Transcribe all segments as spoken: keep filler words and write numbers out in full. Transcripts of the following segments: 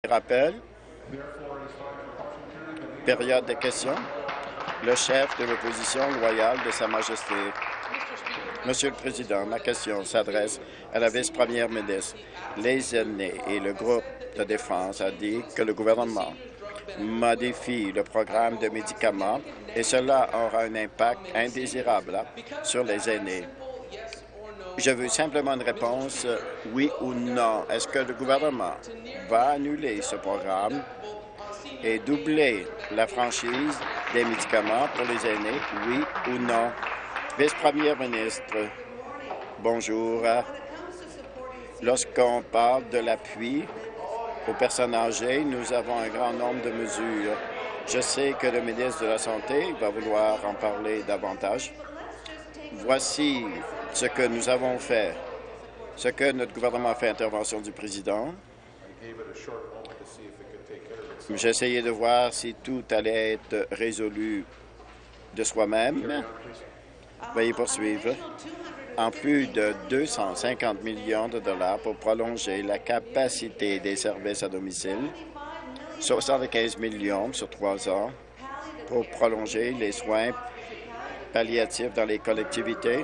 Rappel. Période de questions. Le chef de l'opposition loyale de Sa Majesté. Monsieur le Président, ma question s'adresse à la vice-première ministre. Les aînés et le groupe de défense a dit que le gouvernement modifie le programme de médicaments et cela aura un impact indésirable sur les aînés. Je veux simplement une réponse oui ou non. Est-ce que le gouvernement va annuler ce programme et doubler la franchise des médicaments pour les aînés, oui ou non? Vice-première ministre, bonjour. Lorsqu'on parle de l'appui aux personnes âgées, nous avons un grand nombre de mesures. Je sais que le ministre de la Santé va vouloir en parler davantage. Voici ce que nous avons fait, ce que notre gouvernement a fait. Intervention du président. J'ai essayé de voir si tout allait être résolu de soi-même. Veuillez poursuivre. En plus de deux cent cinquante millions de dollars pour prolonger la capacité des services à domicile, soixante-quinze millions sur trois ans pour prolonger les soins palliatifs dans les collectivités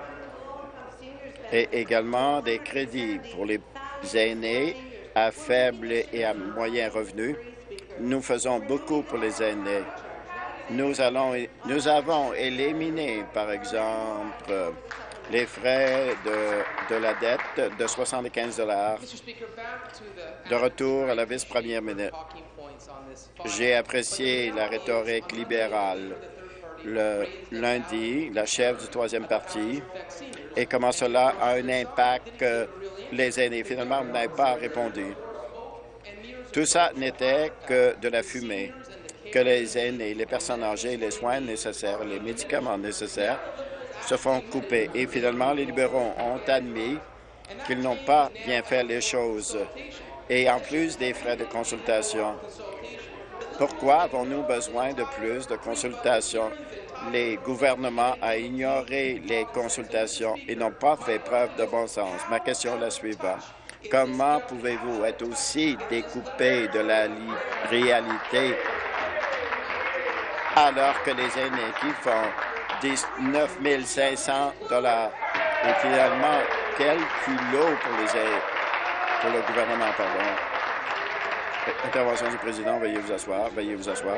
et également des crédits pour les aînés à faible et à moyen revenu. Nous faisons beaucoup pour les aînés. Nous, allons, nous avons éliminé, par exemple, les frais de, de la dette de soixante-quinze dollars. De retour à la vice-première ministre. J'ai apprécié la rhétorique libérale le lundi, la chef du troisième parti, et comment cela a un impact euh, les aînés. Finalement, vous n'avez pas répondu. Tout ça n'était que de la fumée, que les aînés, les personnes âgées, les soins nécessaires, les médicaments nécessaires se font couper. Et finalement, les libéraux ont admis qu'ils n'ont pas bien fait les choses. Et en plus des frais de consultation, pourquoi avons-nous besoin de plus de consultations? Les gouvernements ont ignoré les consultations et n'ont pas fait preuve de bon sens. Ma question est la suivante. Comment pouvez-vous être aussi découpé de la réalité alors que les aînés qui font dix-neuf mille cinq cents dollars et finalement, quel culot pour les aînés, pour le gouvernement, pardon. Intervention du président, veuillez vous asseoir, veuillez vous asseoir.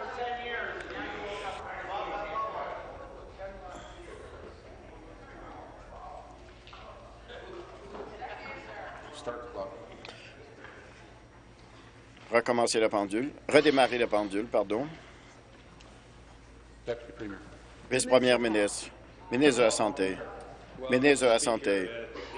Recommencer la pendule. Redémarrer la pendule, pardon. Vice-première ministre. Ministre de la Santé. Ministre de la Santé.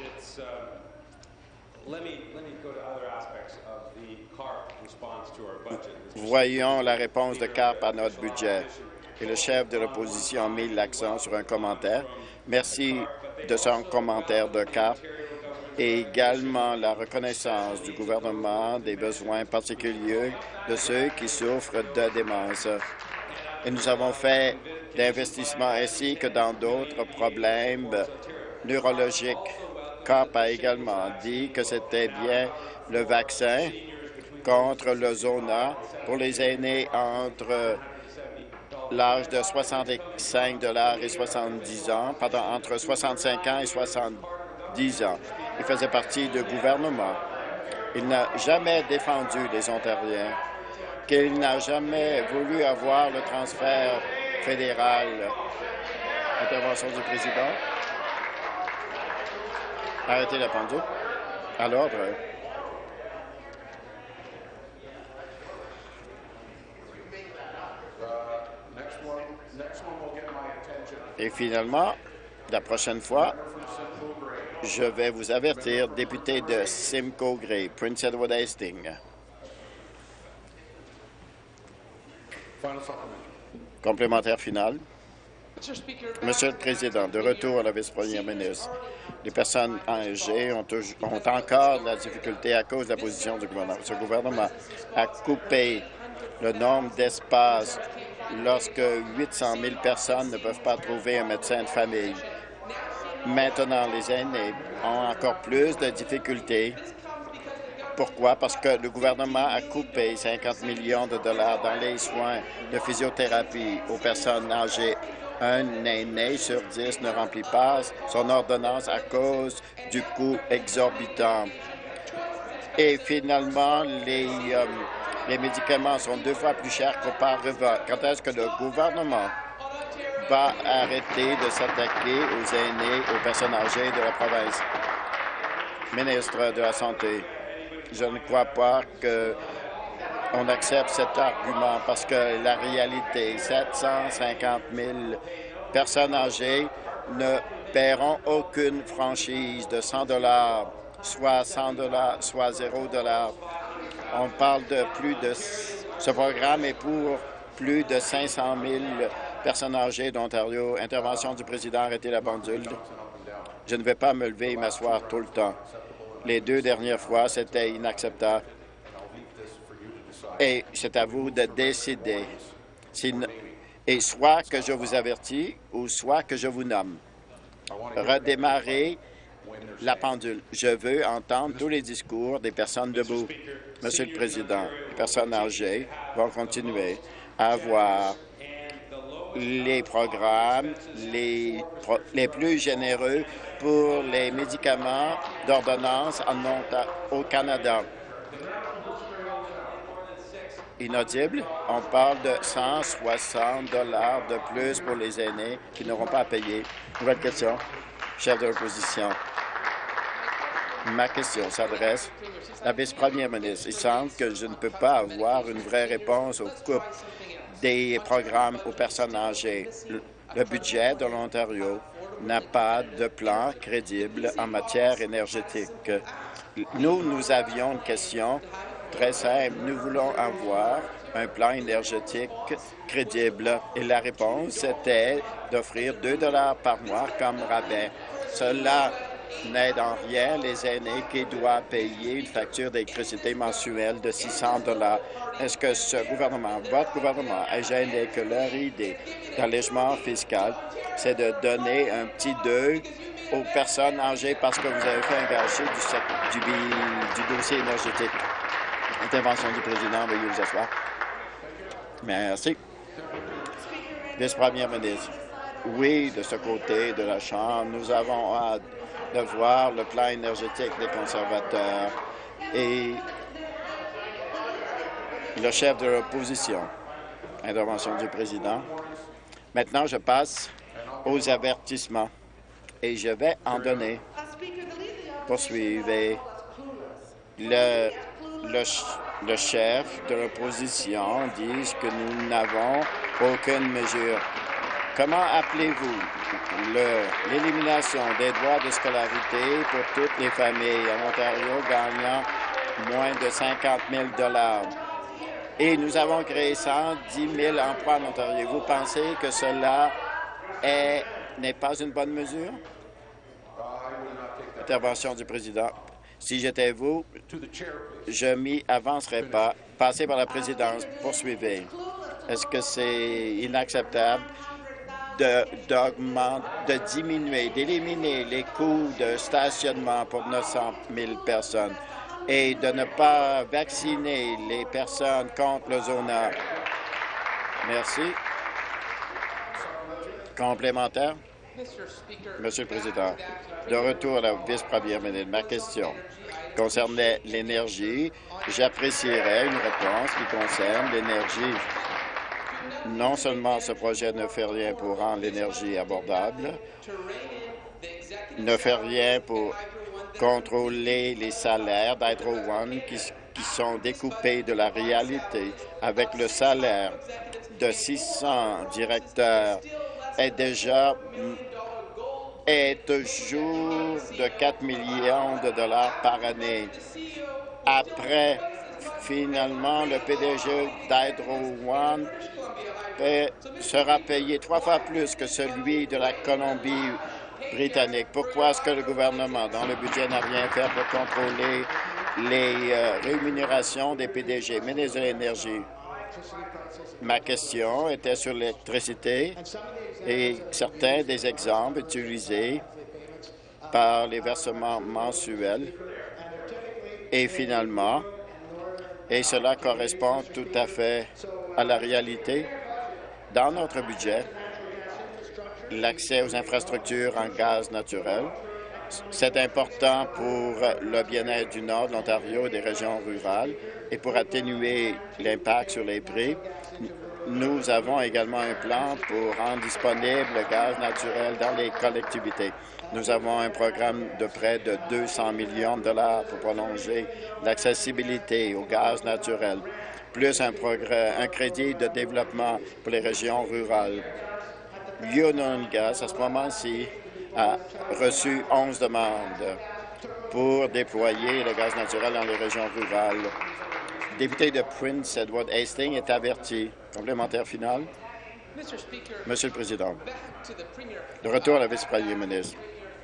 Voyons la réponse de C A R P à notre budget. Et le chef de l'opposition a mis l'accent sur un commentaire. Merci de son commentaire de C A R P et également la reconnaissance du gouvernement des besoins particuliers de ceux qui souffrent de démence. Et nous avons fait d'investissements ainsi que dans d'autres problèmes neurologiques. C A R P a également dit que c'était bien le vaccin contre le Zona pour les aînés entre l'âge de soixante-cinq dollars et soixante-dix ans, pardon, entre soixante-cinq ans et soixante-dix ans. Il faisait partie du gouvernement. Il n'a jamais défendu les Ontariens, qu'il n'a jamais voulu avoir le transfert fédéral. Intervention du président. Arrêtez la pendule. À l'ordre. Et finalement, la prochaine fois, je vais vous avertir, député de Simcoe Grey, Prince Edward Hastings. Complémentaire final. Monsieur le Président, de retour à la vice-première ministre, les personnes âgées ont, ont encore de la difficulté à cause de la position du gouvernement. Ce gouvernement a coupé le nombre d'espaces lorsque huit cent mille personnes ne peuvent pas trouver un médecin de famille. Maintenant, les aînés ont encore plus de difficultés Pourquoi? Parce que le gouvernement a coupé cinquante millions de dollars dans les soins de physiothérapie aux personnes âgées. Un aîné sur dix ne remplit pas son ordonnance à cause du coût exorbitant. Et finalement, les, euh, les médicaments sont deux fois plus chers qu'auparavant. Quand est-ce que le gouvernement va arrêter de s'attaquer aux aînés, aux personnes âgées de la province? Ministre de la Santé, je ne crois pas qu'on accepte cet argument parce que la réalité, sept cent cinquante mille personnes âgées ne paieront aucune franchise de cent dollars, soit cent dollars, soit zéro dollar. On parle de plus de... Ce programme est pour plus de cinq cent mille personnes âgées d'Ontario. Intervention du président, arrêtez la pendule. Je ne vais pas me lever et m'asseoir tout le temps. Les deux dernières fois, c'était inacceptable. Et c'est à vous de décider. Et soit que je vous avertis ou soit que je vous nomme. Redémarrer la pendule. Je veux entendre tous les discours des personnes debout. Monsieur le Président, les personnes âgées vont continuer à avoir les programmes les, pro les plus généreux pour les médicaments d'ordonnance au Canada. Inaudible, on parle de cent soixante dollars de plus pour les aînés qui n'auront pas à payer. Nouvelle question, chef de l'opposition. Ma question s'adresse à la vice-première ministre. Il semble que je ne peux pas avoir une vraie réponse aux coupes des programmes aux personnes âgées. Le budget de l'Ontario n'a pas de plan crédible en matière énergétique. Nous, nous avions une question très simple. Nous voulons avoir un plan énergétique crédible. Et la réponse était d'offrir deux dollars par mois comme rabais. Cela n'aide en rien les aînés qui doivent payer une facture d'électricité mensuelle de six cents dollars. Est-ce que ce gouvernement, votre gouvernement, est gêné que leur idée d'allègement fiscal, c'est de donner un petit deuil aux personnes âgées parce que vous avez fait un gâchis du, du, du dossier énergétique? Intervention du président, veuillez vous asseoir. Merci. Vice-première ministre, oui, de ce côté de la Chambre, nous avons hâte de voir le plan énergétique des conservateurs et le chef de l'opposition. Intervention du président. Maintenant, je passe aux avertissements et je vais en donner. Poursuivez. Le, le, le chef de l'opposition dit que nous n'avons aucune mesure. Comment appelez-vous l'élimination des droits de scolarité pour toutes les familles en Ontario gagnant moins de cinquante mille dollars? Et nous avons créé cent dix mille emplois en Ontario. Vous pensez que cela n'est pas une bonne mesure? Intervention du président. Si j'étais vous, je m'y avancerais pas. Passez par la présidence. Poursuivez. Est-ce que c'est inacceptable de, de diminuer, d'éliminer les coûts de stationnement pour neuf cent mille personnes et de ne pas vacciner les personnes contre le zonage? Merci. Complémentaire? Monsieur le Président, de retour à la vice-première ministre, ma question concernait l'énergie. J'apprécierais une réponse qui concerne l'énergie. Non seulement ce projet ne fait rien pour rendre l'énergie abordable, ne fait rien pour contrôler les salaires d'Hydro One qui, qui sont découpés de la réalité avec le salaire de six cents directeurs est déjà est toujours de quatre millions de dollars par année. Après, finalement, le P D G d'Hydro One sera payé trois fois plus que celui de la Colombie-Britannique. Pourquoi est-ce que le gouvernement, dans le budget, n'a rien fait pour contrôler les euh, rémunérations des P D G, ministre de l'Énergie? Ma question était sur l'électricité et certains des exemples utilisés par les versements mensuels Et finalement, et cela correspond tout à fait à la réalité, dans notre budget, l'accès aux infrastructures en gaz naturel, c'est important pour le bien-être du nord de l'Ontario et des régions rurales et pour atténuer l'impact sur les prix. Nous avons également un plan pour rendre disponible le gaz naturel dans les collectivités. Nous avons un programme de près de deux cents millions de dollars pour prolonger l'accessibilité au gaz naturel, plus un, progrès, un crédit de développement pour les régions rurales. Union Gas, à ce moment-ci, a reçu onze demandes pour déployer le gaz naturel dans les régions rurales. Le député de Prince Edward Hastings est averti. Complémentaire final. Monsieur le Président, de retour à la vice-première ministre.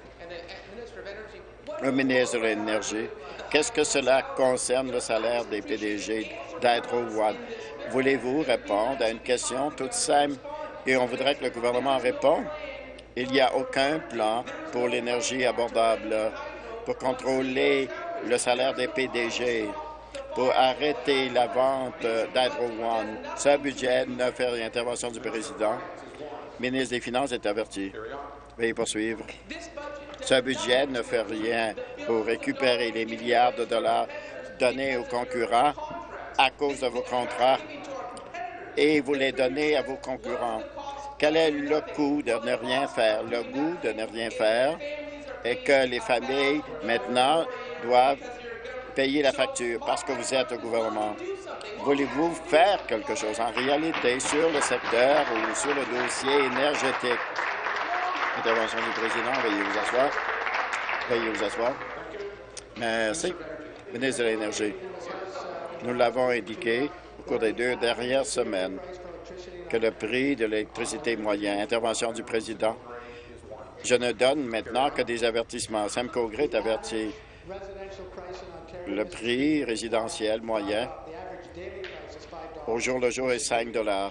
Le ministre de l'Énergie, qu'est-ce que cela concerne le salaire des P D G d'Hydro One? Voulez-vous répondre à une question toute simple et on voudrait que le gouvernement réponde? Il n'y a aucun plan pour l'énergie abordable, pour contrôler le salaire des P D G, pour arrêter la vente d'Hydro One. Ce budget ne fait rien. Intervention du président. Le ministre des Finances est averti. Veuillez poursuivre. Ce budget ne fait rien pour récupérer les milliards de dollars donnés aux concurrents à cause de vos contrats et vous les donnez à vos concurrents. Quel est le coût de ne rien faire? Le goût de ne rien faire est que les familles, maintenant, doivent payer la facture parce que vous êtes au gouvernement. Voulez-vous faire quelque chose en réalité sur le secteur ou sur le dossier énergétique? Intervention du président. Veuillez vous asseoir. Veuillez vous asseoir. Merci. Ministre de l'Énergie, nous l'avons indiqué au cours des deux dernières semaines que le prix de l'électricité moyen. Intervention du président. Je ne donne maintenant que des avertissements. Simcoe Gray est averti. Le prix résidentiel moyen au jour le jour est cinq dollars.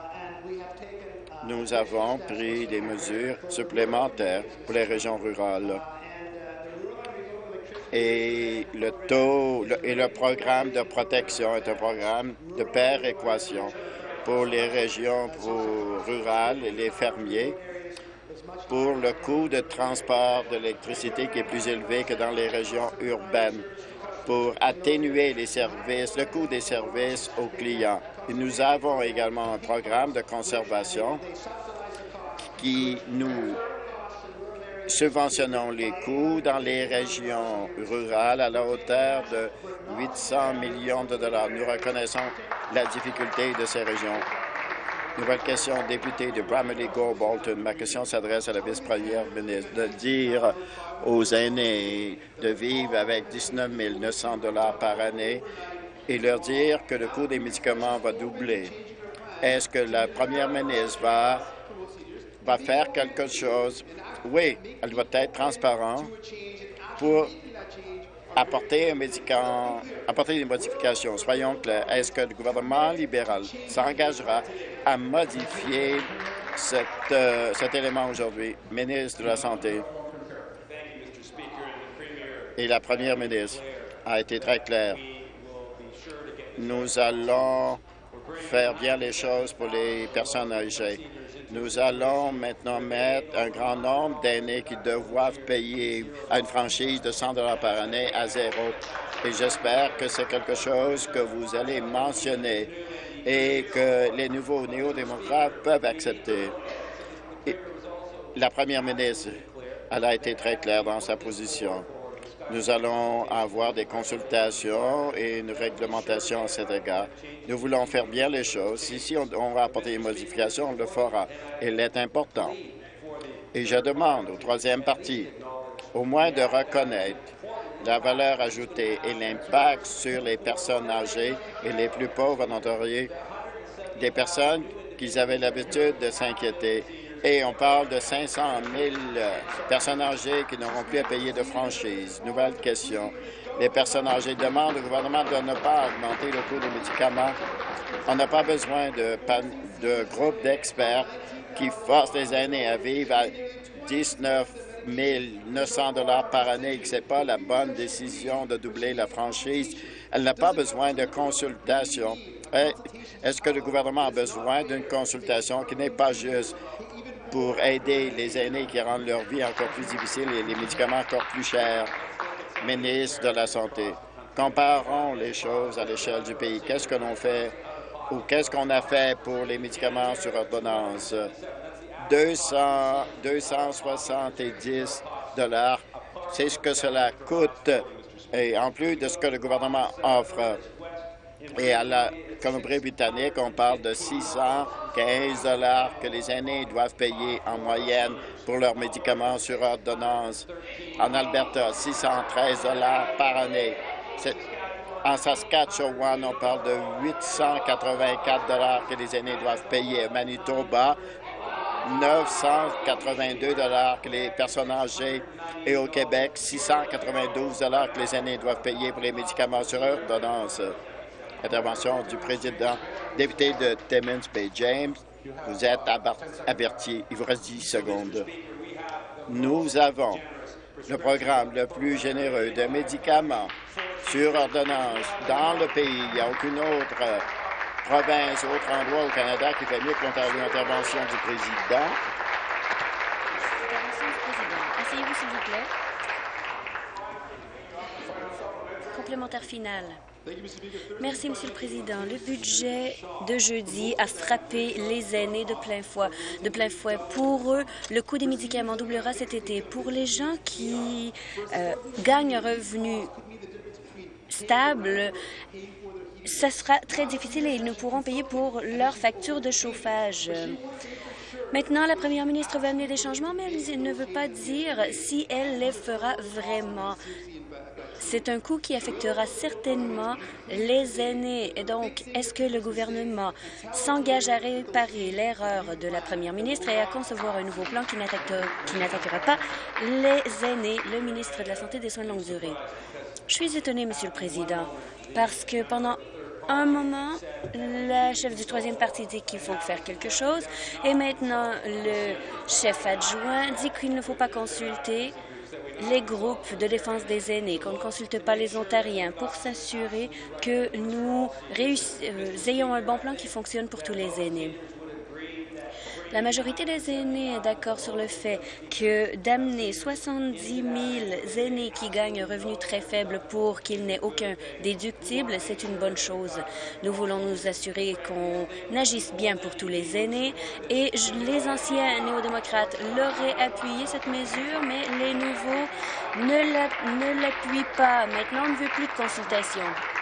Nous avons pris des mesures supplémentaires pour les régions rurales. Et le taux le, et le programme de protection est un programme de péréquation pour les régions pour rurales et les fermiers pour le coût de transport de l'électricité qui est plus élevé que dans les régions urbaines, pour atténuer les services, le coût des services aux clients. Et nous avons également un programme de conservation qui nous subventionnons les coûts dans les régions rurales à la hauteur de huit cents millions de dollars. Nous reconnaissons la difficulté de ces régions. Nouvelle question, député de Bramalea-Gore-Bolton. Ma question s'adresse à la vice-première ministre. De dire aux aînés de vivre avec dix-neuf mille neuf cents dollars par année et leur dire que le coût des médicaments va doubler. Est-ce que la première ministre va, va faire quelque chose? Oui, elle va être transparente pour apporter un médicament, apporter des modifications. Soyons clairs. Est-ce que le gouvernement libéral s'engagera à modifier cet, euh, cet élément aujourd'hui? Ministre de la Santé. Et la première ministre a été très claire. Nous allons faire bien les choses pour les personnes âgées. Nous allons maintenant mettre un grand nombre d'aînés qui doivent payer à une franchise de cent dollars par année à zéro. Et j'espère que c'est quelque chose que vous allez mentionner et que les nouveaux néo-démocrates peuvent accepter. Et la première ministre, elle a été très claire dans sa position. Nous allons avoir des consultations et une réglementation à cet égard. Nous voulons faire bien les choses. Si, si on, on va apporter des modifications, on le fera. Il est important. Et je demande au troisième parti au moins de reconnaître la valeur ajoutée et l'impact sur les personnes âgées et les plus pauvres en Ontario, des personnes qui avaient l'habitude de s'inquiéter. Et on parle de cinq cent mille personnes âgées qui n'auront plus à payer de franchise. Nouvelle question. Les personnes âgées demandent au gouvernement de ne pas augmenter le coût des médicaments. On n'a pas besoin de, de groupes d'experts qui forcent les aînés à vivre à dix-neuf mille neuf cents dollars par année, que ce n'est pas la bonne décision de doubler la franchise. Elle n'a pas besoin de consultation. Est-ce que le gouvernement a besoin d'une consultation qui n'est pas juste pour aider les aînés qui rendent leur vie encore plus difficile et les médicaments encore plus chers? Ministre de la Santé, comparons les choses à l'échelle du pays. Qu'est-ce que l'on fait ou qu'est-ce qu'on a fait pour les médicaments sur ordonnance? deux cents, deux cent soixante-dix dollars, c'est ce que cela coûte, et en plus de ce que le gouvernement offre. Et à la Colombie-Britannique, on parle de six cent quinze dollars que les aînés doivent payer en moyenne pour leurs médicaments sur ordonnance. En Alberta, six cent treize dollars par année. En Saskatchewan, on parle de huit cent quatre-vingt-quatre dollars que les aînés doivent payer. Manitoba, neuf cent quatre-vingt-deux dollars que les personnes âgées. Et au Québec, six cent quatre-vingt-douze dollars que les aînés doivent payer pour les médicaments sur ordonnance. Intervention du président. Député de Timmins Bay James, vous êtes averti. Il vous reste dix secondes. Nous avons le programme le plus généreux de médicaments sur ordonnance dans le pays. Il n'y a aucune autre province, autre endroit au Canada qui fait mieux que l'Ontario. Intervention du président. Intervention du président. Asseyez-vous, s'il vous plaît. Complémentaire final. Merci, Monsieur le Président. Le budget de jeudi a frappé les aînés de plein fouet. De plein fouet. Pour eux, le coût des médicaments doublera cet été. Pour les gens qui euh, gagnent un revenu stable, ce sera très difficile et ils ne pourront payer pour leur facture de chauffage. Maintenant, la première ministre veut amener des changements, mais elle ne veut pas dire si elle les fera vraiment. C'est un coût qui affectera certainement les aînés. Et donc, est-ce que le gouvernement s'engage à réparer l'erreur de la première ministre et à concevoir un nouveau plan qui n'attaquera pas les aînés? Le ministre de la Santé et des Soins de longue durée. Je suis étonnée, Monsieur le Président, parce que pendant un moment, la chef du troisième parti dit qu'il faut faire quelque chose et maintenant, le chef adjoint dit qu'il ne faut pas consulter les groupes de défense des aînés, qu'on ne consulte pas les Ontariens pour s'assurer que nous euh, ayons un bon plan qui fonctionne pour tous les aînés. La majorité des aînés est d'accord sur le fait que d'amener soixante-dix mille aînés qui gagnent un revenu très faible pour qu'ils n'aient aucun déductible, c'est une bonne chose. Nous voulons nous assurer qu'on agisse bien pour tous les aînés et les anciens néo-démocrates l'auraient appuyé, cette mesure, mais les nouveaux ne l'appuient pas. Maintenant, on ne veut plus de consultation.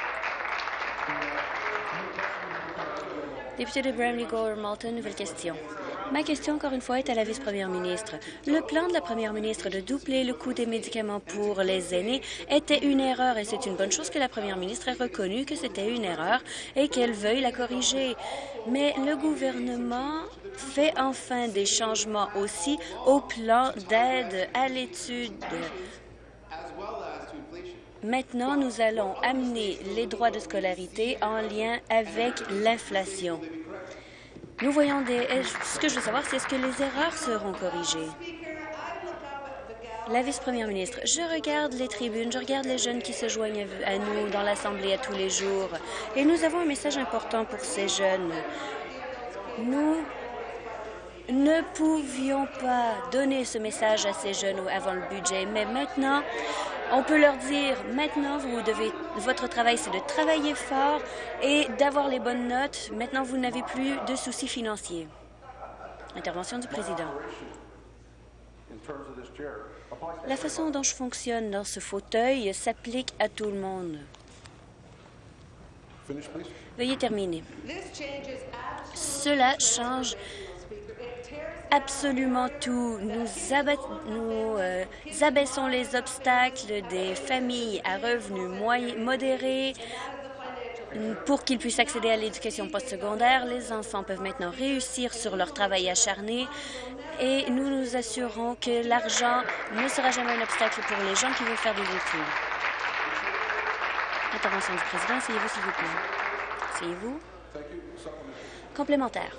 Député de Bramley-Gore-Malton, nouvelle question. Ma question, encore une fois, est à la vice-première ministre. Le plan de la première ministre de doubler le coût des médicaments pour les aînés était une erreur et c'est une bonne chose que la première ministre ait reconnu que c'était une erreur et qu'elle veuille la corriger. Mais le gouvernement fait enfin des changements aussi au plan d'aide à l'étude. Maintenant, nous allons amener les droits de scolarité en lien avec l'inflation. Nous voyons des... Ce que je veux savoir, c'est est-ce que les erreurs seront corrigées? La vice-première ministre, je regarde les tribunes, je regarde les jeunes qui se joignent à nous dans l'Assemblée à tous les jours. Et nous avons un message important pour ces jeunes. Nous ne pouvions pas donner ce message à ces jeunes avant le budget, mais maintenant, on peut leur dire, maintenant, vous devez, votre travail, c'est de travailler fort et d'avoir les bonnes notes. Maintenant, vous n'avez plus de soucis financiers. Intervention du président. La façon dont je fonctionne dans ce fauteuil s'applique à tout le monde. Veuillez terminer. Cela change absolument tout. Nous, abat nous euh, abaissons les obstacles des familles à revenus moyens, modérés pour qu'ils puissent accéder à l'éducation postsecondaire. Les enfants peuvent maintenant réussir sur leur travail acharné et nous nous assurons que l'argent ne sera jamais un obstacle pour les gens qui veulent faire des études. Intervention du président. Asseyez-vous, s'il vous plaît. Asseyez-vous. Complémentaire.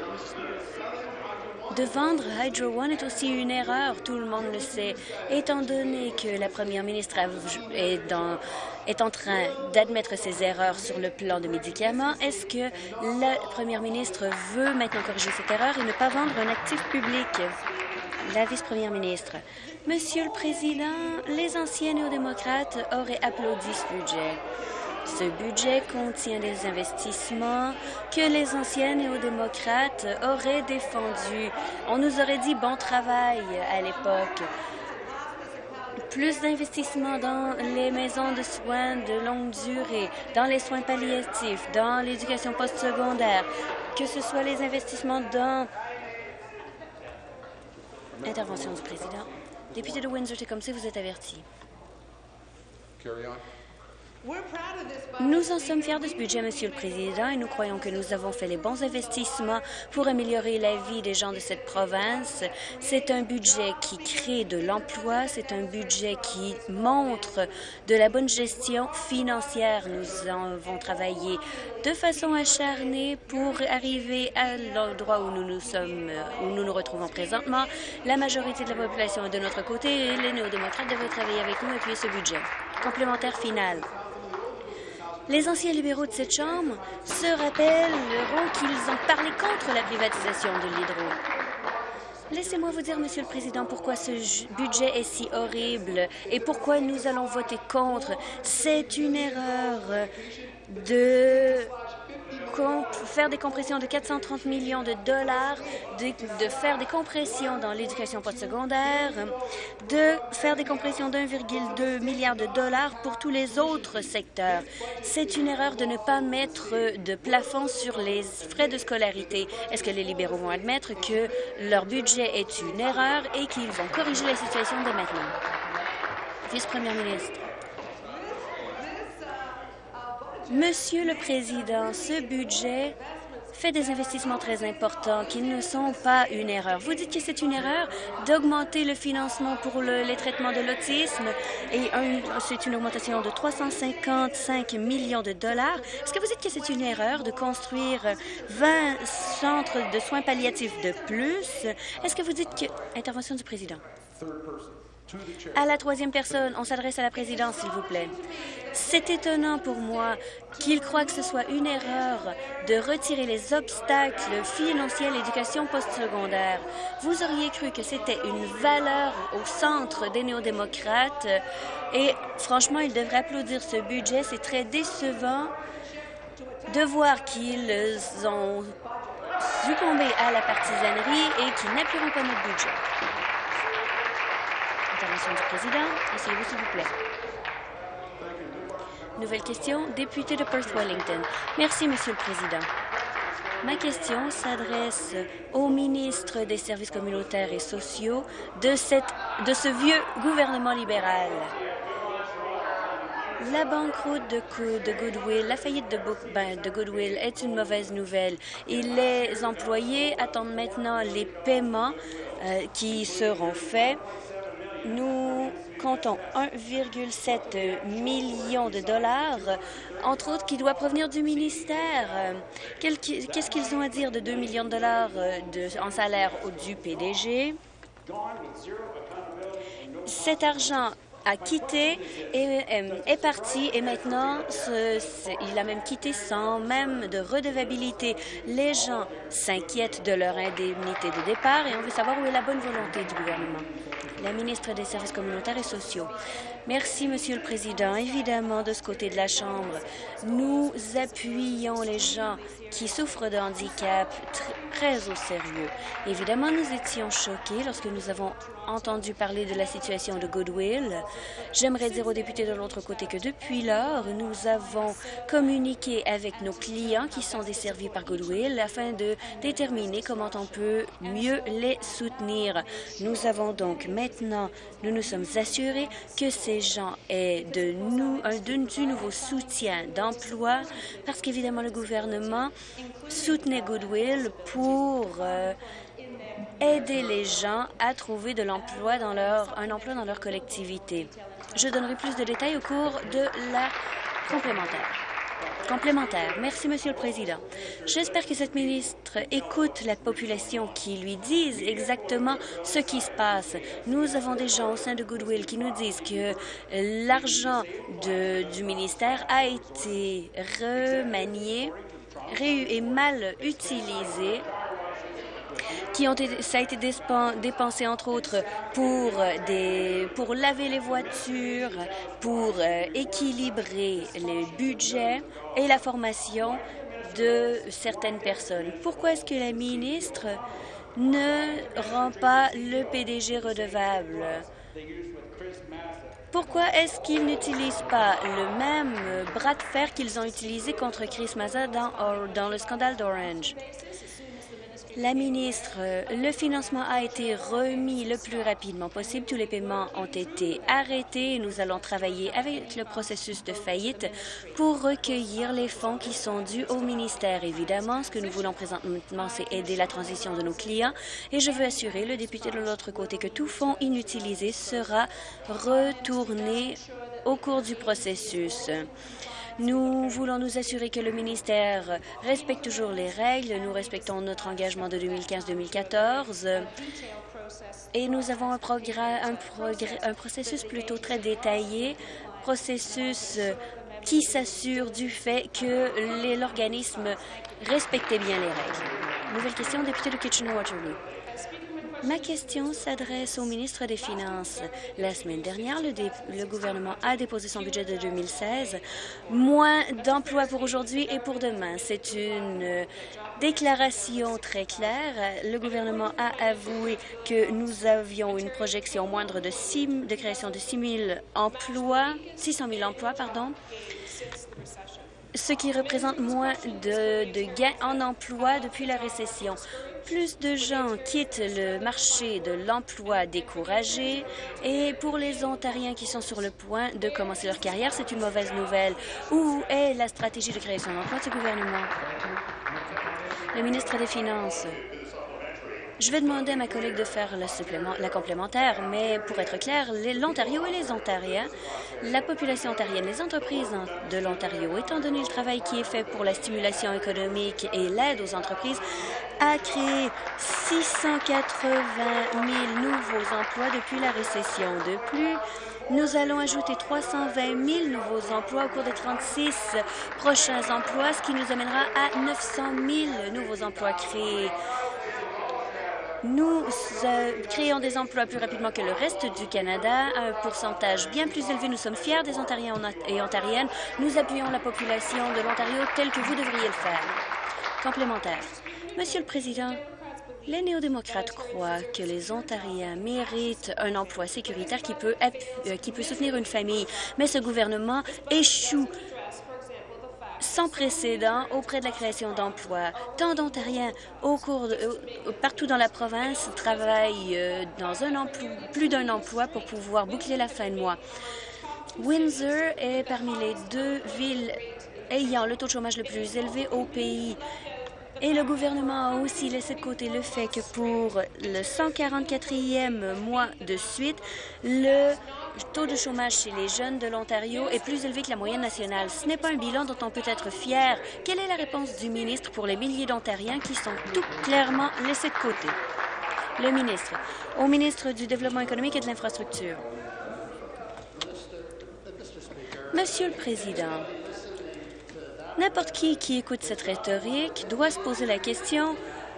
De vendre Hydro One est aussi une erreur, tout le monde le sait. Étant donné que la première ministre est, dans, est en train d'admettre ses erreurs sur le plan de médicaments, est-ce que la première ministre veut maintenant corriger cette erreur et ne pas vendre un actif public? La vice-première ministre. Monsieur le Président, les anciens néo-démocrates auraient applaudi ce budget. Ce budget contient des investissements que les anciens néo-démocrates auraient défendus. On nous aurait dit bon travail à l'époque. Plus d'investissements dans les maisons de soins de longue durée, dans les soins palliatifs, dans l'éducation postsecondaire, que ce soit les investissements dans... Intervention du président. Député de Windsor-Tecumseh, vous êtes averti. Nous en sommes fiers de ce budget, Monsieur le Président, et nous croyons que nous avons fait les bons investissements pour améliorer la vie des gens de cette province. C'est un budget qui crée de l'emploi, c'est un budget qui montre de la bonne gestion financière. Nous avons travaillé de façon acharnée pour arriver à l'endroit où nous nous sommes, où nous nous retrouvons présentement. La majorité de la population est de notre côté et les néo-démocrates devraient travailler avec nous et appuyer ce budget. Complémentaire final. Les anciens libéraux de cette Chambre se rappelleront qu'ils ont parlé contre la privatisation de l'hydro. Laissez-moi vous dire, Monsieur le Président, pourquoi ce budget est si horrible et pourquoi nous allons voter contre. C'est une erreur de faire des compressions de quatre cent trente millions de dollars, de, de faire des compressions dans l'éducation postsecondaire, de faire des compressions d'un virgule deux milliard de dollars pour tous les autres secteurs. C'est une erreur de ne pas mettre de plafond sur les frais de scolarité. Est-ce que les libéraux vont admettre que leur budget est une erreur et qu'ils vont corriger la situation dès maintenant? Vice-première ministre. Monsieur le Président, ce budget fait des investissements très importants qui ne sont pas une erreur. Vous dites que c'est une erreur d'augmenter le financement pour le, les traitements de l'autisme et c'est une augmentation de trois cent cinquante-cinq millions de dollars. Est-ce que vous dites que c'est une erreur de construire vingt centres de soins palliatifs de plus? Est-ce que vous dites que... Intervention du Président. À la troisième personne, on s'adresse à la présidence, s'il vous plaît. C'est étonnant pour moi qu'il croit que ce soit une erreur de retirer les obstacles financiers à l'éducation postsecondaire. Vous auriez cru que c'était une valeur au centre des néo-démocrates et franchement, ils devraient applaudir ce budget. C'est très décevant de voir qu'ils ont succombé à la partisanerie et qu'ils n'appuieront pas notre budget. Intervention du président. Essayez-vous, s'il vous plaît. Nouvelle question, député de Perth-Wellington. Merci, Monsieur le Président. Ma question s'adresse au ministre des Services communautaires et sociaux de, cette, de ce vieux gouvernement libéral. La banqueroute de, de Goodwill, la faillite de, ben, de Goodwill est une mauvaise nouvelle. Et les employés attendent maintenant les paiements euh, qui seront faits. Nous comptons un virgule sept million de dollars, entre autres, qui doit provenir du ministère. Qu'est-ce qu'ils ont à dire de deux millions de dollars de, en salaire du P D G? Cet argent a quitté et est parti et maintenant ce, il a même quitté sans même de redevabilité. Les gens s'inquiètent de leur indemnité de départ et on veut savoir où est la bonne volonté du gouvernement. La ministre des Services communautaires et sociaux. Merci, Monsieur le Président. Évidemment, de ce côté de la Chambre, nous appuyons les gens qui souffrent de handicap très au sérieux. Évidemment, nous étions choqués lorsque nous avons entendu parler de la situation de Goodwill. J'aimerais dire aux députés de l'autre côté que depuis lors, nous avons communiqué avec nos clients qui sont desservis par Goodwill afin de déterminer comment on peut mieux les soutenir. Nous avons donc maintenant, nous nous sommes assurés que ces gens aient de nous, un, de, du nouveau soutien d'emploi parce qu'évidemment, le gouvernement soutenait Goodwill pour euh, aider les gens à trouver de l'emploi dans leur, un emploi dans leur collectivité. Je donnerai plus de détails au cours de la complémentaire. Complémentaire. Merci, Monsieur le Président. J'espère que cette ministre écoute la population qui lui disent exactement ce qui se passe. Nous avons des gens au sein de Goodwill qui nous disent que l'argent du ministère a été remanié et mal utilisé, qui ont été, ça a été dépensé, entre autres, pour, des, pour laver les voitures, pour euh, équilibrer les budgets et la formation de certaines personnes. Pourquoi est-ce que la ministre ne rend pas le P D G redevable? Pourquoi est-ce qu'ils n'utilisent pas le même bras de fer qu'ils ont utilisé contre Chris Mazza dans, dans le scandale d'Orange? La ministre, le financement a été remis le plus rapidement possible. Tous les paiements ont été arrêtés et nous allons travailler avec le processus de faillite pour recueillir les fonds qui sont dus au ministère. Évidemment, ce que nous voulons présentement, c'est aider la transition de nos clients et je veux assurer le député de l'autre côté que tout fonds inutilisé sera retourné au cours du processus. Nous voulons nous assurer que le ministère respecte toujours les règles. Nous respectons notre engagement de deux mille quinze deux mille quatorze et nous avons un, un, un processus plutôt très détaillé, processus qui s'assure du fait que l'organisme respectait bien les règles. Nouvelle question, député de Kitchener-Waterloo. Ma question s'adresse au ministre des Finances. La semaine dernière, le, le gouvernement a déposé son budget de deux mille seize. Moins d'emplois pour aujourd'hui et pour demain. C'est une déclaration très claire. Le gouvernement a avoué que nous avions une projection moindre de, six, de création de six mille emplois, six cent mille emplois, pardon, ce qui représente moins de, de gains en emploi depuis la récession. Plus de gens quittent le marché de l'emploi découragés et pour les Ontariens qui sont sur le point de commencer leur carrière, c'est une mauvaise nouvelle. Où est la stratégie de création d'emplois de ce gouvernement? Le ministre des Finances. Je vais demander à ma collègue de faire le supplément, la complémentaire, mais pour être clair, l'Ontario et les Ontariens, la population ontarienne, les entreprises de l'Ontario, étant donné le travail qui est fait pour la stimulation économique et l'aide aux entreprises, a créé six cent quatre-vingt mille nouveaux emplois depuis la récession. De plus, nous allons ajouter trois cent vingt mille nouveaux emplois au cours des trente-six prochains emplois, ce qui nous amènera à neuf cent mille nouveaux emplois créés. Nous euh, créons des emplois plus rapidement que le reste du Canada, à un pourcentage bien plus élevé. Nous sommes fiers des Ontariens et Ontariennes. Nous appuyons la population de l'Ontario telle que vous devriez le faire. Complémentaire. Monsieur le Président, les néo-démocrates croient que les Ontariens méritent un emploi sécuritaire qui peut, euh, qui peut soutenir une famille, mais ce gouvernement échoue sans précédent auprès de la création d'emplois. Tant d'Ontariens au cours de, euh, partout dans la province travaillent euh, dans un emploi, plus d'un emploi pour pouvoir boucler la fin de mois. Windsor est parmi les deux villes ayant le taux de chômage le plus élevé au pays. Et le gouvernement a aussi laissé de côté le fait que pour le cent quarante-quatrième mois de suite, le taux de chômage chez les jeunes de l'Ontario est plus élevé que la moyenne nationale. Ce n'est pas un bilan dont on peut être fier. Quelle est la réponse du ministre pour les milliers d'Ontariens qui sont tout clairement laissés de côté? Le ministre. Au ministre du Développement économique et de l'Infrastructure. Monsieur le Président, n'importe qui qui écoute cette rhétorique doit se poser la question,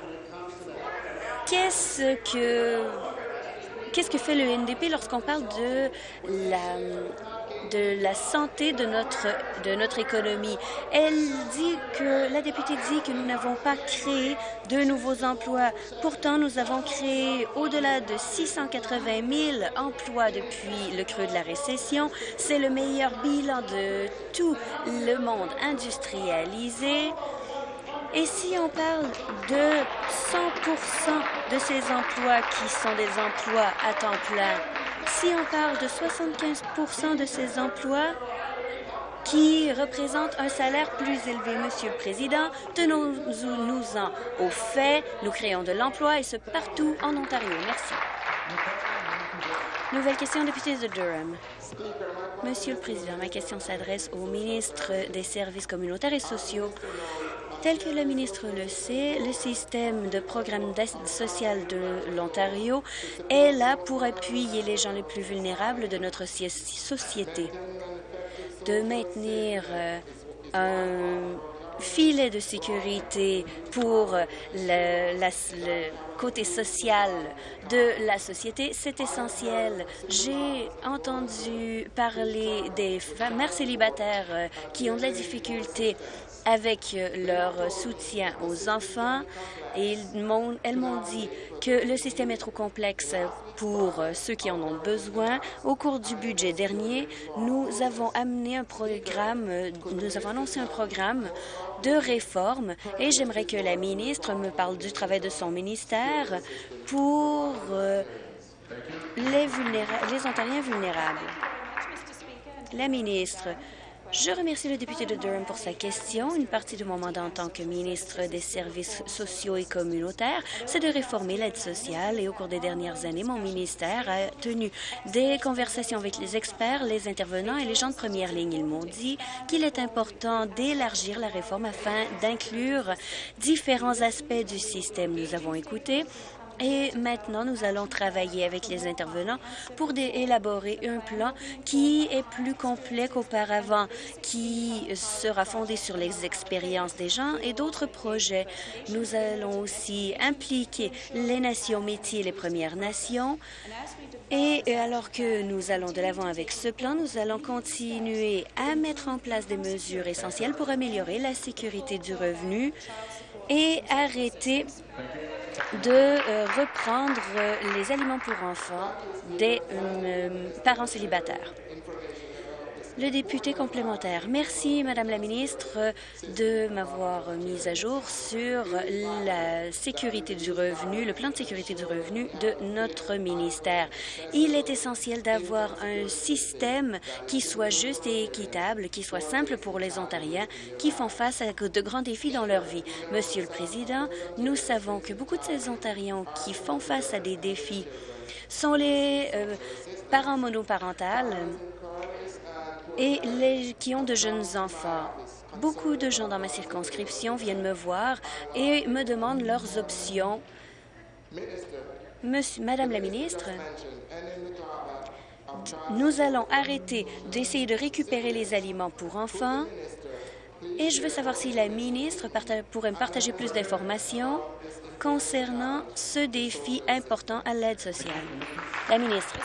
qu'est-ce que qu'est-ce que fait le N D P lorsqu'on parle de la de la santé de notre de notre économie? Elle dit que la députée dit que nous n'avons pas créé de nouveaux emplois. Pourtant, nous avons créé au-delà de six cent quatre-vingt mille emplois depuis le creux de la récession. C'est le meilleur bilan de tout le monde industrialisé. Et si on parle de cent pour cent de ces emplois qui sont des emplois à temps plein, si on parle de soixante-quinze pour cent de ces emplois qui représentent un salaire plus élevé, Monsieur le Président, tenons-nous-en au fait, nous créons de l'emploi et ce partout en Ontario. Merci. Nouvelle question, député de Durham. Monsieur le Président, ma question s'adresse au ministre des Services communautaires et sociaux. Tel que le ministre le sait, le système de programme d'aide sociale de l'Ontario est là pour appuyer les gens les plus vulnérables de notre société. De maintenir euh, un filet de sécurité pour le, la, le côté social de la société, c'est essentiel. J'ai entendu parler des femmes, mères célibataires euh, qui ont de la difficulté avec leur soutien aux enfants et m'ont, elles m'ont dit que le système est trop complexe pour ceux qui en ont besoin. Au cours du budget dernier, nous avons amené un programme, nous avons annoncé un programme de réforme et j'aimerais que la ministre me parle du travail de son ministère pour euh, les, vulnéra- les Ontariens vulnérables. La ministre. Je remercie le député de Durham pour sa question. Une partie de mon mandat en tant que ministre des Services sociaux et communautaires, c'est de réformer l'aide sociale. Et au cours des dernières années, mon ministère a tenu des conversations avec les experts, les intervenants et les gens de première ligne. Ils m'ont dit qu'il est important d'élargir la réforme afin d'inclure différents aspects du système. Nous avons écouté. Et maintenant, nous allons travailler avec les intervenants pour élaborer un plan qui est plus complet qu'auparavant, qui sera fondé sur les expériences des gens et d'autres projets. Nous allons aussi impliquer les nations métiers et les Premières Nations. Et alors que nous allons de l'avant avec ce plan, nous allons continuer à mettre en place des mesures essentielles pour améliorer la sécurité du revenu et arrêter de euh, reprendre euh, les aliments pour enfants des euh, parents célibataires. Le député complémentaire. Merci, Madame la ministre, de m'avoir mis à jour sur la sécurité du revenu, le plan de sécurité du revenu de notre ministère. Il est essentiel d'avoir un système qui soit juste et équitable, qui soit simple pour les Ontariens qui font face à de grands défis dans leur vie. Monsieur le Président, nous savons que beaucoup de ces Ontariens qui font face à des défis sont les euh, parents monoparentales et les qui ont de jeunes enfants. Beaucoup de gens dans ma circonscription viennent me voir et me demandent leurs options. Monsieur, Madame la ministre, nous allons arrêter d'essayer de récupérer les aliments pour enfants et je veux savoir si la ministre pourrait me partager plus d'informations concernant ce défi important à l'aide sociale. La ministre.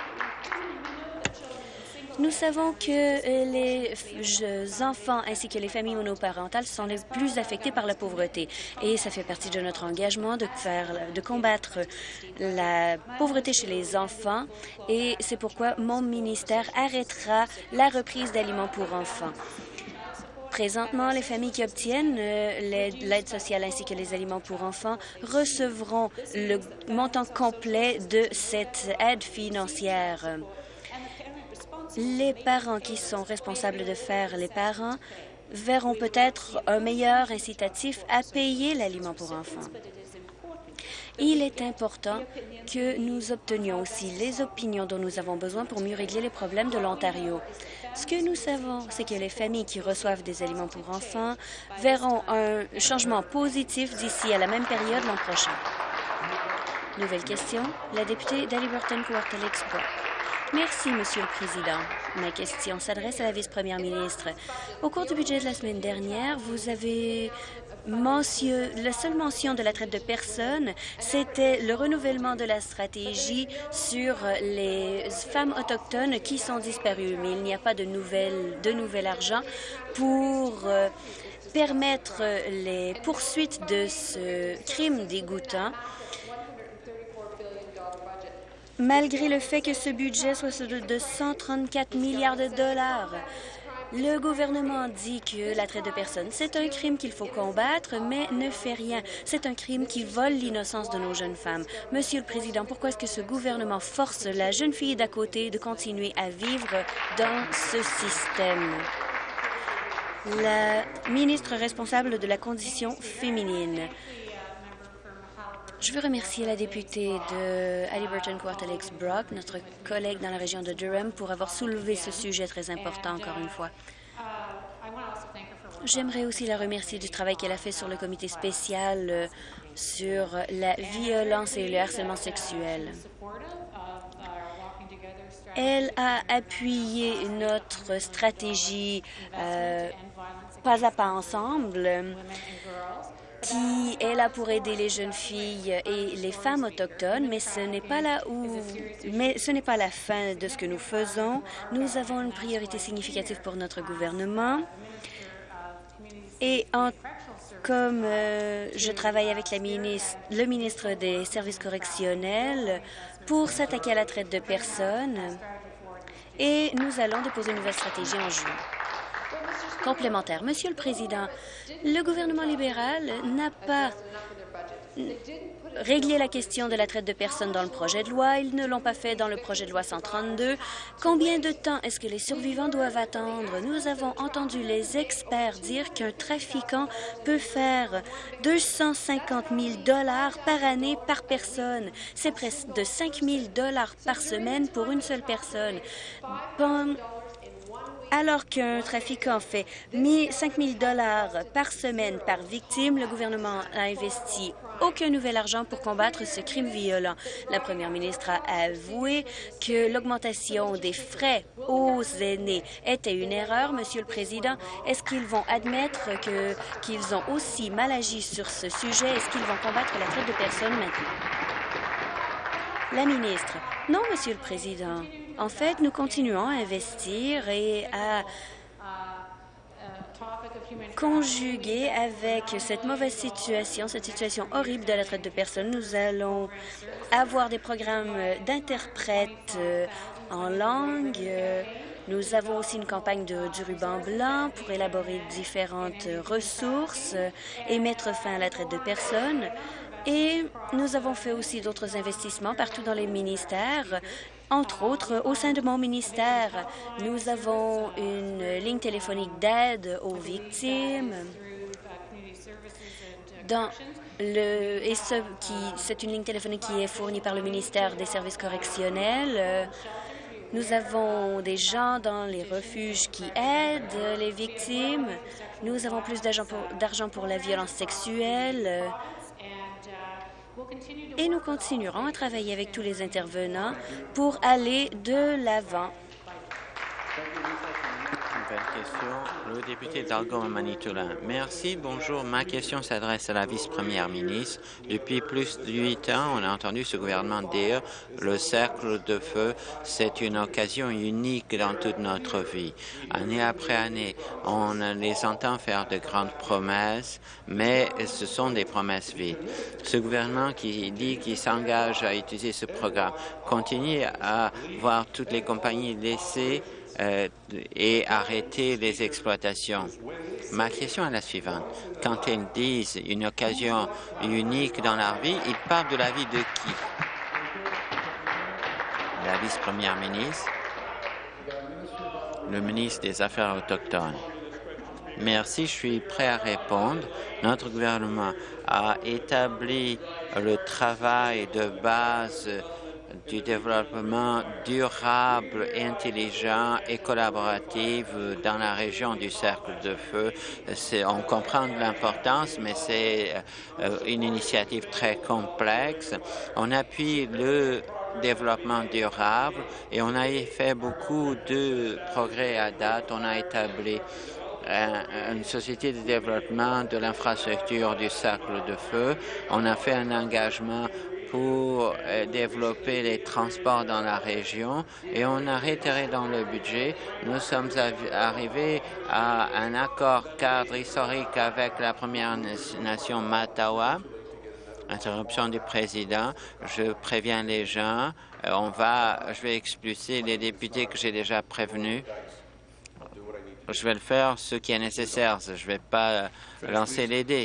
Nous savons que les enfants ainsi que les familles monoparentales sont les plus affectés par la pauvreté et ça fait partie de notre engagement de faire, de combattre la pauvreté chez les enfants et c'est pourquoi mon ministère arrêtera la reprise d'aliments pour enfants. Présentement, les familles qui obtiennent l'aide sociale ainsi que les aliments pour enfants recevront le montant complet de cette aide financière. Les parents qui sont responsables de faire les parents verront peut-être un meilleur incitatif à payer l'aliment pour enfants. Il est important que nous obtenions aussi les opinions dont nous avons besoin pour mieux régler les problèmes de l'Ontario. Ce que nous savons, c'est que les familles qui reçoivent des aliments pour enfants verront un changement positif d'ici à la même période l'an prochain. Nouvelle question, la députée d'Haliburton-Kawartha-Lakes-Brock. Merci, Monsieur le Président. Ma question s'adresse à la vice-première ministre. Au cours du budget de la semaine dernière, vous avez mentionné, la seule mention de la traite de personnes, c'était le renouvellement de la stratégie sur les femmes autochtones qui sont disparues. Mais il n'y a pas de nouvel, de nouvel argent pour euh, permettre les poursuites de ce crime dégoûtant. Malgré le fait que ce budget soit de cent trente-quatre milliards de dollars. Le gouvernement dit que la traite de personnes, c'est un crime qu'il faut combattre, mais ne fait rien. C'est un crime qui vole l'innocence de nos jeunes femmes. Monsieur le Président, pourquoi est-ce que ce gouvernement force la jeune fille d'à côté de continuer à vivre dans ce système? La ministre responsable de la condition féminine. Je veux remercier la députée de Haliburton-Quarter Lakes Brock, notre collègue dans la région de Durham, pour avoir soulevé ce sujet très important encore une fois. J'aimerais aussi la remercier du travail qu'elle a fait sur le comité spécial euh, sur la violence et le harcèlement sexuel. Elle a appuyé notre stratégie euh, pas à pas ensemble, qui est là pour aider les jeunes filles et les femmes autochtones, mais ce n'est pas là où, mais ce n'est pas la fin de ce que nous faisons. Nous avons une priorité significative pour notre gouvernement. Et en, comme euh, je travaille avec la ministre, le ministre des Services correctionnels pour s'attaquer à la traite de personnes, et nous allons déposer une nouvelle stratégie en juin. Complémentaire. Monsieur le Président, le gouvernement libéral n'a pas réglé la question de la traite de personnes dans le projet de loi. Ils ne l'ont pas fait dans le projet de loi cent trente-deux. Combien de temps est-ce que les survivants doivent attendre? Nous avons entendu les experts dire qu'un trafiquant peut faire deux cent cinquante mille dollars par année par personne. C'est presque de cinq mille dollars par semaine pour une seule personne. Bon, alors qu'un trafiquant fait cinq mille dollars par semaine par victime, le gouvernement a investi aucun nouvel argent pour combattre ce crime violent. La première ministre a avoué que l'augmentation des frais aux aînés était une erreur. Monsieur le Président, est-ce qu'ils vont admettre que qu'ils ont aussi mal agi sur ce sujet? Est-ce qu'ils vont combattre la traite de personnes maintenant? La ministre. Non, Monsieur le Président. En fait, nous continuons à investir et à conjuguer avec cette mauvaise situation, cette situation horrible de la traite de personnes. Nous allons avoir des programmes d'interprètes en langue. Nous avons aussi une campagne de, du ruban blanc pour élaborer différentes ressources et mettre fin à la traite de personnes. Et nous avons fait aussi d'autres investissements partout dans les ministères. Entre autres, au sein de mon ministère, nous avons une ligne téléphonique d'aide aux victimes. Dans le, et ce qui, c'est une ligne téléphonique qui est fournie par le ministère des Services correctionnels. Nous avons des gens dans les refuges qui aident les victimes. Nous avons plus d'argent pour, d'argent pour la violence sexuelle. Et nous continuerons à travailler avec tous les intervenants pour aller de l'avant. Nouvelle question, le député d'Algoma-Manitoulin. Merci, bonjour. Ma question s'adresse à la vice-première ministre. Depuis plus de huit ans, on a entendu ce gouvernement dire le cercle de feu, c'est une occasion unique dans toute notre vie. Année après année, on les entend faire de grandes promesses, mais ce sont des promesses vides. Ce gouvernement qui dit qu'il s'engage à utiliser ce programme continue à voir toutes les compagnies laisser Euh, et arrêter les exploitations. Ma question est la suivante. Quand ils disent une occasion unique dans leur vie, ils parlent de la vie de qui? La vice-première ministre, le ministre des Affaires autochtones. Merci, je suis prêt à répondre. Notre gouvernement a établi le travail de base du développement durable, intelligent et collaboratif dans la région du Cercle de Feu. On comprend de l'importance, mais c'est une initiative très complexe. On appuie le développement durable et on a fait beaucoup de progrès à date. On a établi une société de développement de l'infrastructure du Cercle de Feu. On a fait un engagement pour développer les transports dans la région et on a réitéré dans le budget. Nous sommes arrivés à un accord cadre historique avec la Première Nation Matawa. Interruption du président. Je préviens les gens. On va, je vais expulser les députés que j'ai déjà prévenus. Je vais le faire ce qui est nécessaire. Je ne vais pas lancer les dés.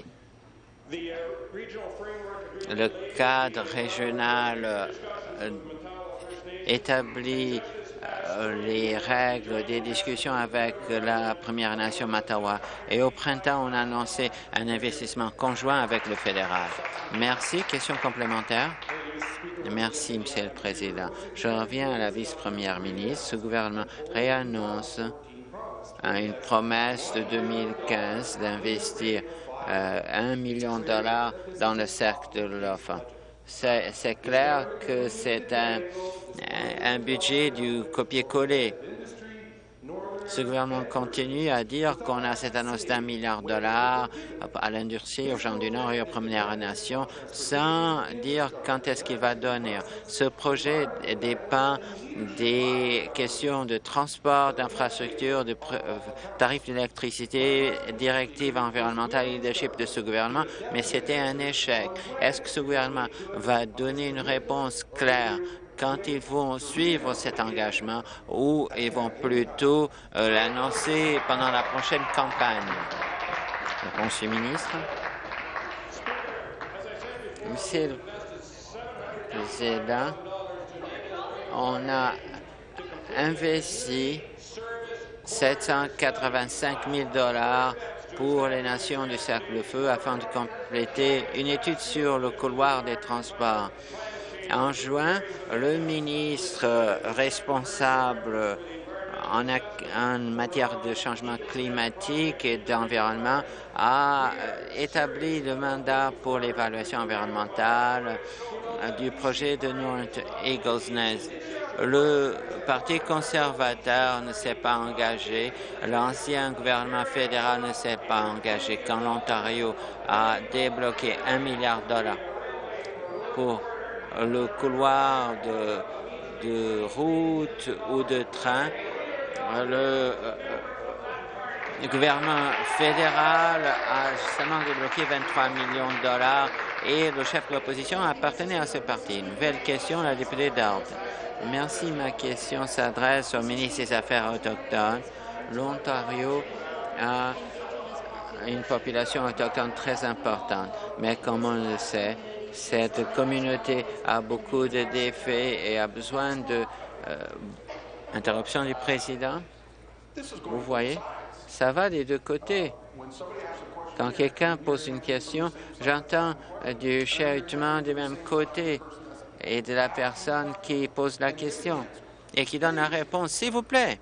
Le cadre régional euh, établi les règles des discussions avec la Première Nation Mattawa. Et au printemps, on a annoncé un investissement conjoint avec le fédéral. Merci. Question complémentaire? Merci, Monsieur le Président. Je reviens à la vice-première ministre. Ce gouvernement réannonce une promesse de deux mille quinze d'investir euh, un million de dollars dans le cercle de l'offre. C'est clair que c'est un, un budget du copier-coller. Ce gouvernement continue à dire qu'on a cette annonce d'un milliard de dollars à l'industrie, aux gens du Nord et aux Premières Nations, sans dire quand est-ce qu'il va donner. Ce projet dépend des questions de transport, d'infrastructure, de tarifs d'électricité, directives environnementales et leadership de ce gouvernement, mais c'était un échec. Est-ce que ce gouvernement va donner une réponse claire quand ils vont suivre cet engagement ou ils vont plutôt euh, l'annoncer pendant la prochaine campagne? Réponse du ministre. Monsieur le Président, on a investi sept cent quatre-vingt-cinq mille dollars pour les nations du Cercle de Feu afin de compléter une étude sur le couloir des transports. En juin, le ministre responsable en, en matière de changement climatique et d'environnement a établi le mandat pour l'évaluation environnementale du projet de North Eagles Nest. Le Parti conservateur ne s'est pas engagé, l'ancien gouvernement fédéral ne s'est pas engagé quand l'Ontario a débloqué un milliard de dollars pour le couloir de, de route ou de train. Le, euh, le gouvernement fédéral a seulement débloqué vingt-trois millions de dollars et le chef de l'opposition appartenait à ce parti. Nouvelle question, la députée d'Arles. Merci. Ma question s'adresse au ministre des Affaires autochtones. L'Ontario a une population autochtone très importante, mais comme on le sait, cette communauté a beaucoup de défis et a besoin de euh, interruption du président. Vous voyez, ça va des deux côtés. Quand quelqu'un pose une question, j'entends du chahutement du même côté et de la personne qui pose la question et qui donne la réponse. S'il vous plaît.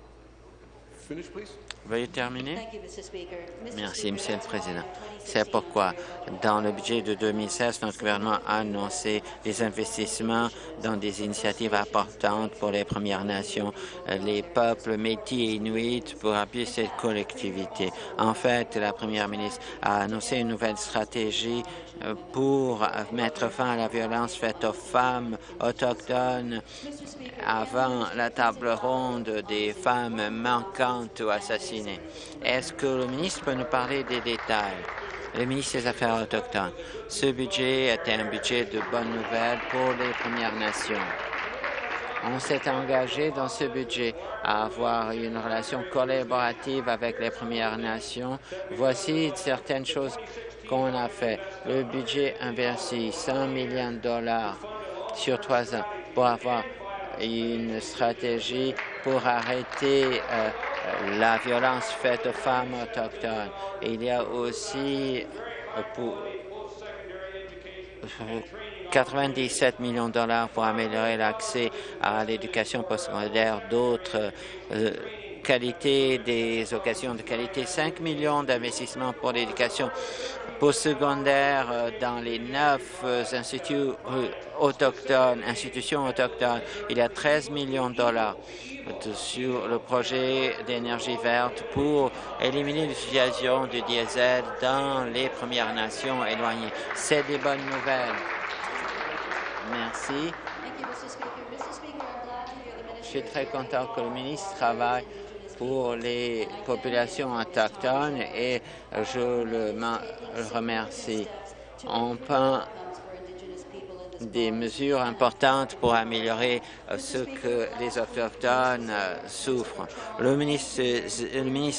Veuillez terminer. Merci, Monsieur le Président. C'est pourquoi, dans le budget de deux mille seize, notre gouvernement a annoncé des investissements dans des initiatives importantes pour les Premières Nations, les peuples métis et inuits pour appuyer cette collectivité. En fait, la Première ministre a annoncé une nouvelle stratégie pour mettre fin à la violence faite aux femmes autochtones avant la table ronde des femmes manquantes ou assassinées. Est-ce que le ministre peut nous parler des détails? Le ministre des Affaires autochtones. Ce budget était un budget de bonnes nouvelles pour les Premières Nations. On s'est engagé dans ce budget à avoir une relation collaborative avec les Premières Nations. Voici certaines choses qu'on a fait. Le budget investi cent millions de dollars sur trois ans pour avoir une stratégie pour arrêter euh, la violence faite aux femmes autochtones. Il y a aussi euh, pour quatre-vingt-dix-sept millions de dollars pour améliorer l'accès à l'éducation postsecondaire, d'autres euh, qualités, des occasions de qualité, cinq millions d'investissements pour l'éducation postsecondaire dans les neuf instituts autochtones, institutions autochtones. Il y a treize millions de dollars sur le projet d'énergie verte pour éliminer l'utilisation du diesel dans les Premières Nations éloignées. C'est des bonnes nouvelles. Merci. Je suis très content que le ministre travaille pour les populations autochtones et je le remercie. On prend des mesures importantes pour améliorer ce que les Autochtones souffrent. Le ministre, le ministre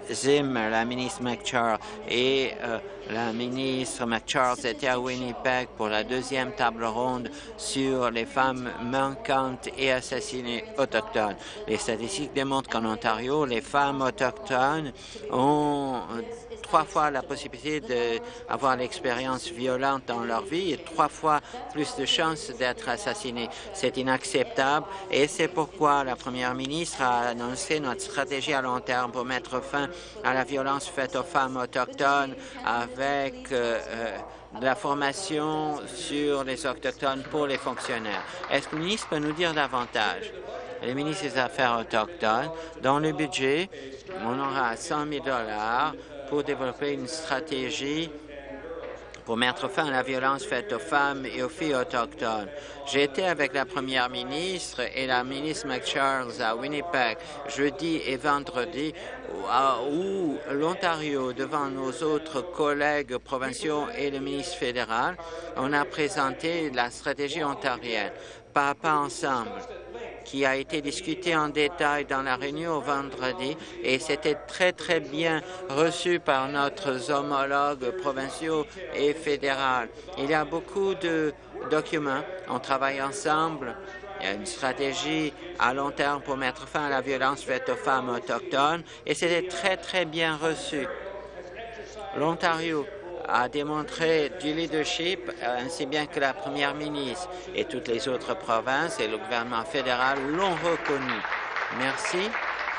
Zim, la ministre McCharles et euh, la ministre McCharles étaient à Winnipeg pour la deuxième table ronde sur les femmes manquantes et assassinées autochtones. Les statistiques démontrent qu'en Ontario, les femmes autochtones ont trois fois la possibilité d'avoir l'expérience violente dans leur vie et trois fois plus de chances d'être assassinées. C'est inacceptable et c'est pourquoi la première ministre a annoncé notre stratégie à long terme pour mettre fin à la violence faite aux femmes autochtones avec euh, euh, de la formation sur les Autochtones pour les fonctionnaires. Est-ce que le ministre peut nous dire davantage? Le ministre des Affaires autochtones, dans le budget, on aura cent mille dollars pour développer une stratégie pour mettre fin à la violence faite aux femmes et aux filles autochtones. J'ai été avec la première ministre et la ministre McCharles à Winnipeg jeudi et vendredi où l'Ontario, devant nos autres collègues provinciaux et le ministre fédéral, on a présenté la stratégie ontarienne, Pas à pas ensemble, qui a été discuté en détail dans la réunion au vendredi et c'était très, très bien reçu par notre homologues provinciaux et fédéraux. Il y a beaucoup de documents. On travaille ensemble. Il y a une stratégie à long terme pour mettre fin à la violence faite aux femmes autochtones et c'était très, très bien reçu. L'Ontario a démontré du leadership, ainsi bien que la première ministre et toutes les autres provinces et le gouvernement fédéral l'ont reconnu. Merci.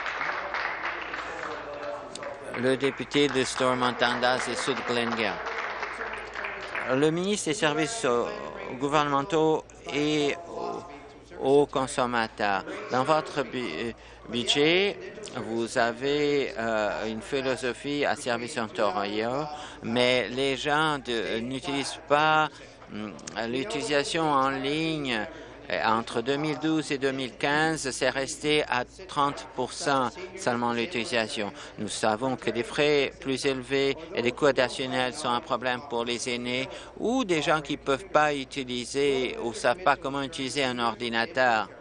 Le député de Stormont-Dundas et Sud Glengarry. Le ministre des Services gouvernementaux et aux consommateurs. Dans votre bu budget, vous avez euh, une philosophie à service Ontario, mais les gens n'utilisent pas hum, l'utilisation en ligne. Entre deux mille douze et deux mille quinze, c'est resté à trente pour cent seulement l'utilisation. Nous savons que des frais plus élevés et des coûts additionnels sont un problème pour les aînés ou des gens qui ne peuvent pas utiliser ou ne savent pas comment utiliser un ordinateur.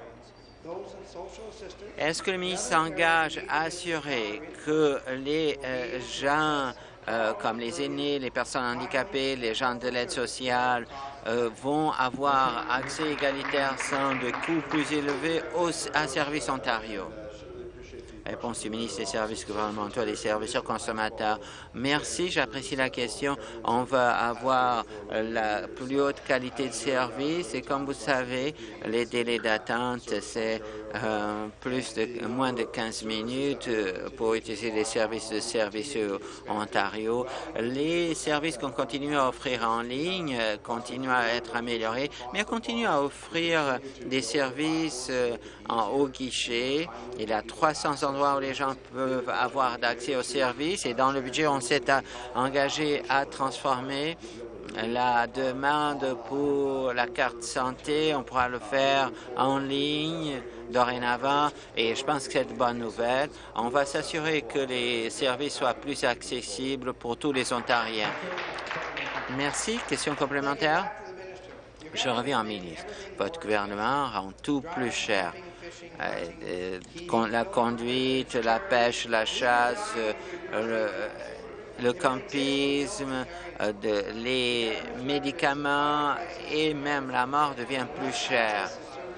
Est-ce que le ministre s'engage à assurer que les euh, gens euh, comme les aînés, les personnes handicapées, les gens de l'aide sociale euh, vont avoir accès égalitaire sans de coûts plus élevés au, à Service Ontario? Réponse du ministre des Services gouvernementaux et des services aux consommateurs. Merci, j'apprécie la question. On va avoir la plus haute qualité de service et comme vous savez, les délais d'attente, c'est euh, plus de moins de quinze minutes pour utiliser les services de Services Ontario. Les services qu'on continue à offrir en ligne continuent à être améliorés, mais on continue à offrir des services en haut guichet. Il y a trois cents endroits où les gens peuvent avoir d'accès aux services et dans le budget, on s'est engagé à transformer la demande pour la carte santé. On pourra le faire en ligne dorénavant et je pense que c'est une bonne nouvelle. On va s'assurer que les services soient plus accessibles pour tous les Ontariens. Merci. Question complémentaire? Je reviens en ministre. Votre gouvernement rend tout plus cher. Euh, euh, la conduite, la pêche, la chasse, euh, le, le campisme, euh, de, les médicaments et même la mort devient plus cher.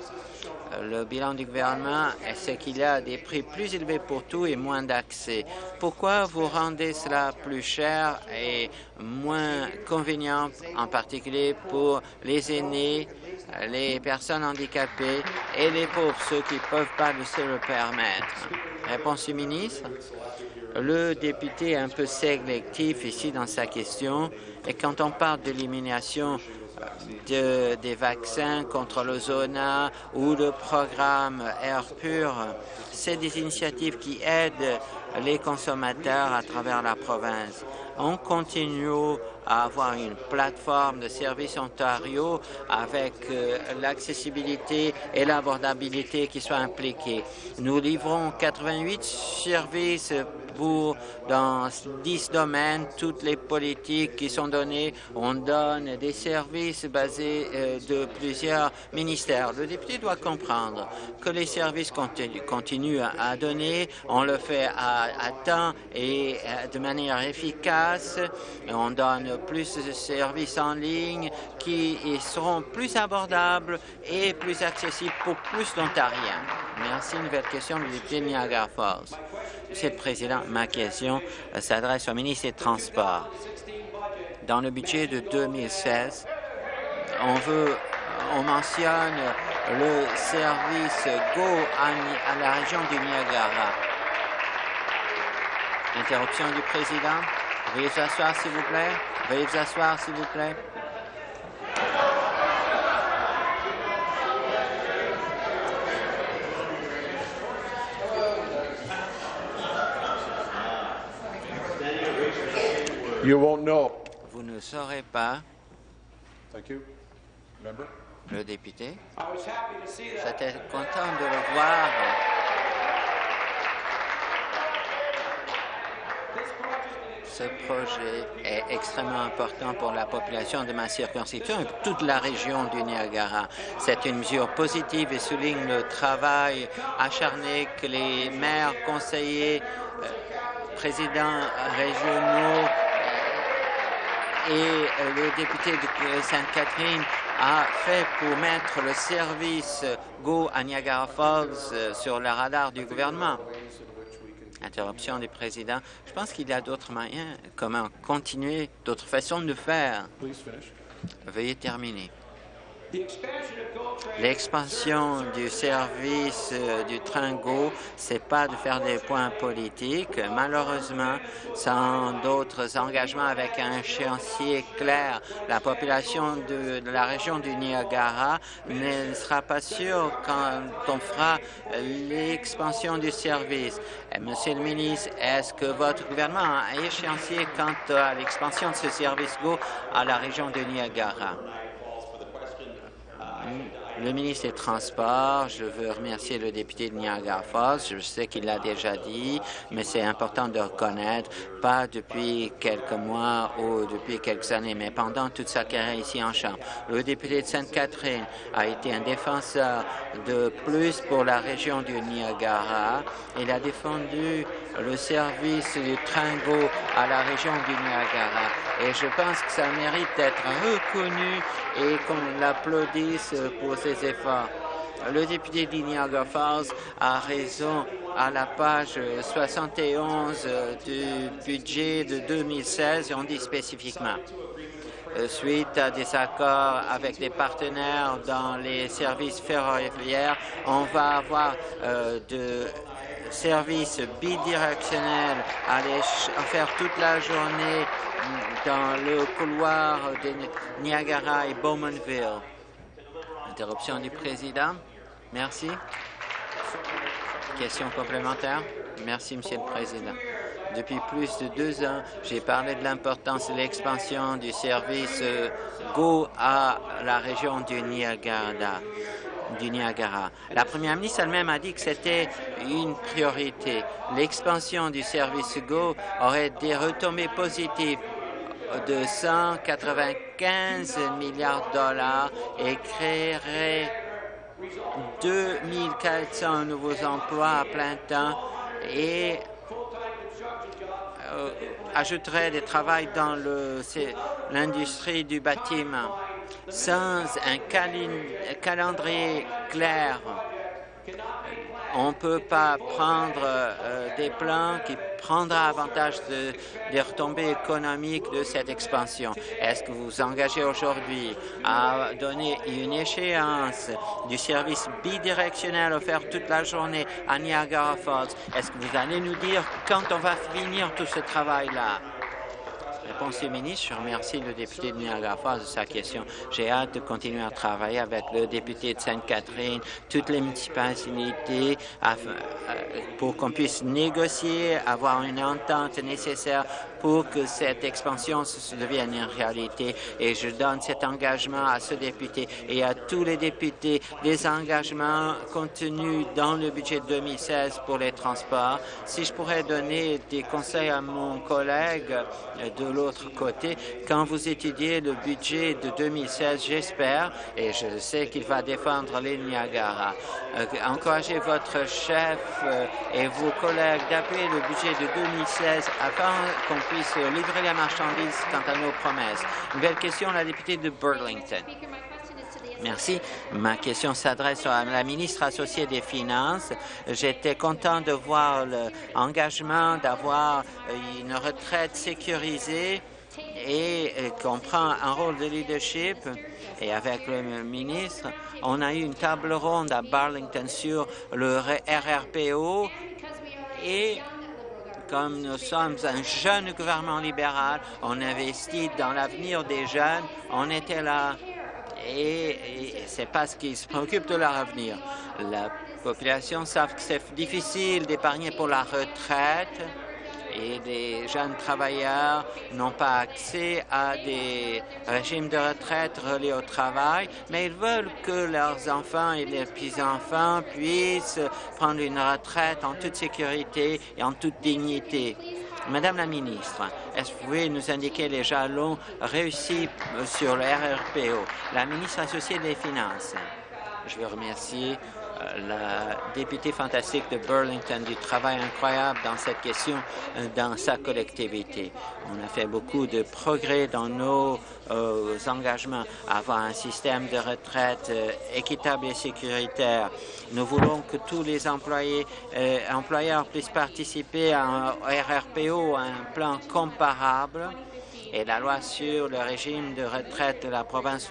Le bilan du gouvernement, c'est qu'il y a des prix plus élevés pour tout et moins d'accès. Pourquoi vous rendez cela plus cher et moins convenient, en particulier pour les aînés, les personnes handicapées et les pauvres, ceux qui ne peuvent pas se le permettre? Réponse du ministre. Le député est un peu sélectif ici dans sa question et quand on parle d'élimination De, des vaccins contre le zona ou le programme Air Pur, c'est des initiatives qui aident les consommateurs à travers la province. On continue à avoir une plateforme de services Ontario avec euh, l'accessibilité et l'abordabilité qui soient impliquées. Nous livrons quatre-vingt-huit services pour, dans dix domaines, toutes les politiques qui sont données. On donne des services basés euh, de plusieurs ministères. Le député doit comprendre que les services continu, continuent à, à donner. On le fait à, à temps et euh, de manière efficace. On donne plus de services en ligne qui seront plus abordables et plus accessibles pour plus d'Ontariens. Merci. Nouvelle question du député de Niagara Falls. Monsieur le Président, ma question s'adresse au ministre des Transports. Dans le budget de deux mille seize, on veut, on mentionne le service Go à, à la région du Niagara. Interruption du Président. Veuillez vous asseoir, s'il vous plaît. Veuillez vous asseoir, s'il vous plaît. You won't know. Vous ne saurez pas. Thank you. Member? Le député. J'étais content de le voir. Ce projet est extrêmement important pour la population de ma circonscription et pour toute la région du Niagara. C'est une mesure positive et souligne le travail acharné que les maires, conseillers, euh, présidents régionaux et le député de Sainte-Catherine a fait pour mettre le service Go à Niagara Falls sur le radar du gouvernement. Interruption du président. Je pense qu'il y a d'autres moyens, comment continuer, d'autres façons de faire. Veuillez terminer. L'expansion du service euh, du train Go, c'est pas de faire des points politiques. Malheureusement, sans d'autres engagements avec un échéancier clair, la population de, de la région du Niagara ne sera pas sûre quand on fera l'expansion du service. Et, Monsieur le ministre, est-ce que votre gouvernement a un échéancier quant à l'expansion de ce service Go à la région du Niagara? Le ministre des Transports, je veux remercier le député de Niagara Falls. Je sais qu'il l'a déjà dit, mais c'est important de reconnaître, pas depuis quelques mois ou depuis quelques années, mais pendant toute sa carrière ici en Chambre. Le député de Sainte-Catherine a été un défenseur de plus pour la région du Niagara. Il a défendu le service du train Go à la région du Niagara. Et je pense que ça mérite d'être reconnu et qu'on l'applaudisse pour ses efforts. Le député de Niagara Falls a raison. À la page soixante et onze du budget de deux mille seize, on dit spécifiquement suite à des accords avec les partenaires dans les services ferroviaires, on va avoir euh, de services bidirectionnels à, à faire toute la journée dans le couloir de Niagara et Bowmanville. Interruption du président. Merci. Question complémentaire. Merci, Monsieur le Président. Depuis plus de deux ans, j'ai parlé de l'importance de l'expansion du service Go à la région du Niagara. du Niagara. La première ministre elle-même a dit que c'était une priorité. L'expansion du service Go aurait des retombées positives de cent quatre-vingt-quinze milliards de dollars et créerait deux mille quatre cents nouveaux emplois à plein temps et euh, ajouterait des travails dans l'industrie du bâtiment. Sans un calendrier clair, on ne peut pas prendre euh, des plans qui prendront avantage de, des retombées économiques de cette expansion. Est-ce que vous vous engagez aujourd'hui à donner une échéance du service bidirectionnel offert toute la journée à Niagara Falls? Est-ce que vous allez nous dire quand on va finir tout ce travail-là? Réponse du ministre, je remercie le député de Niagara Falls de sa question. J'ai hâte de continuer à travailler avec le député de Sainte-Catherine, toutes les municipalités, pour qu'on puisse négocier, avoir une entente nécessaire pour que cette expansion se devienne une réalité. Et je donne cet engagement à ce député et à tous les députés des engagements contenus dans le budget deux mille seize pour les transports. Si je pourrais donner des conseils à mon collègue de l'autre côté, quand vous étudiez le budget de deux mille seize, j'espère, et je sais qu'il va défendre l'île Niagara, euh, encouragez votre chef euh, et vos collègues d'appuyer le budget de deux mille seize afin qu'on puisse livrer la marchandise quant à nos promesses. Nouvelle question, la députée de Burlington. Merci. Ma question s'adresse à la ministre associée des Finances. J'étais content de voir l'engagement d'avoir une retraite sécurisée et qu'on prend un rôle de leadership. Et avec le ministre, on a eu une table ronde à Burlington sur le R R P O et comme nous sommes un jeune gouvernement libéral, on investit dans l'avenir des jeunes, on était là et, et c'est parce qu'ils se préoccupent de leur avenir. La population savent que c'est difficile d'épargner pour la retraite et les jeunes travailleurs n'ont pas accès à des régimes de retraite reliés au travail, mais ils veulent que leurs enfants et leurs petits-enfants puissent prendre une retraite en toute sécurité et en toute dignité. Madame la ministre, est-ce que vous pouvez nous indiquer les jalons réussis sur le R R P O? La ministre associée des Finances. Je veux remercier la députée fantastique de Burlington du travail incroyable dans cette question dans sa collectivité. On a fait beaucoup de progrès dans nos euh, engagements à avoir un système de retraite euh, équitable et sécuritaire. Nous voulons que tous les employés, euh, employeurs puissent participer à un R R P O, à un plan comparable. Et la loi sur le régime de retraite de la province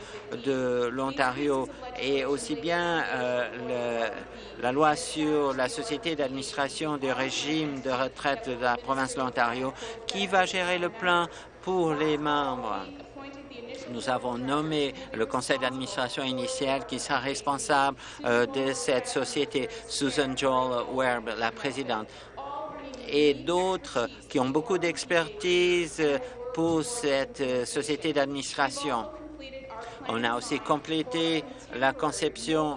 de l'Ontario et aussi bien euh, le, la loi sur la société d'administration du régime de retraite de la province de l'Ontario qui va gérer le plan pour les membres. Nous avons nommé le conseil d'administration initial qui sera responsable euh, de cette société, Susan Joel Werb, la présidente, et d'autres qui ont beaucoup d'expertise pour cette société d'administration. On a aussi complété la conception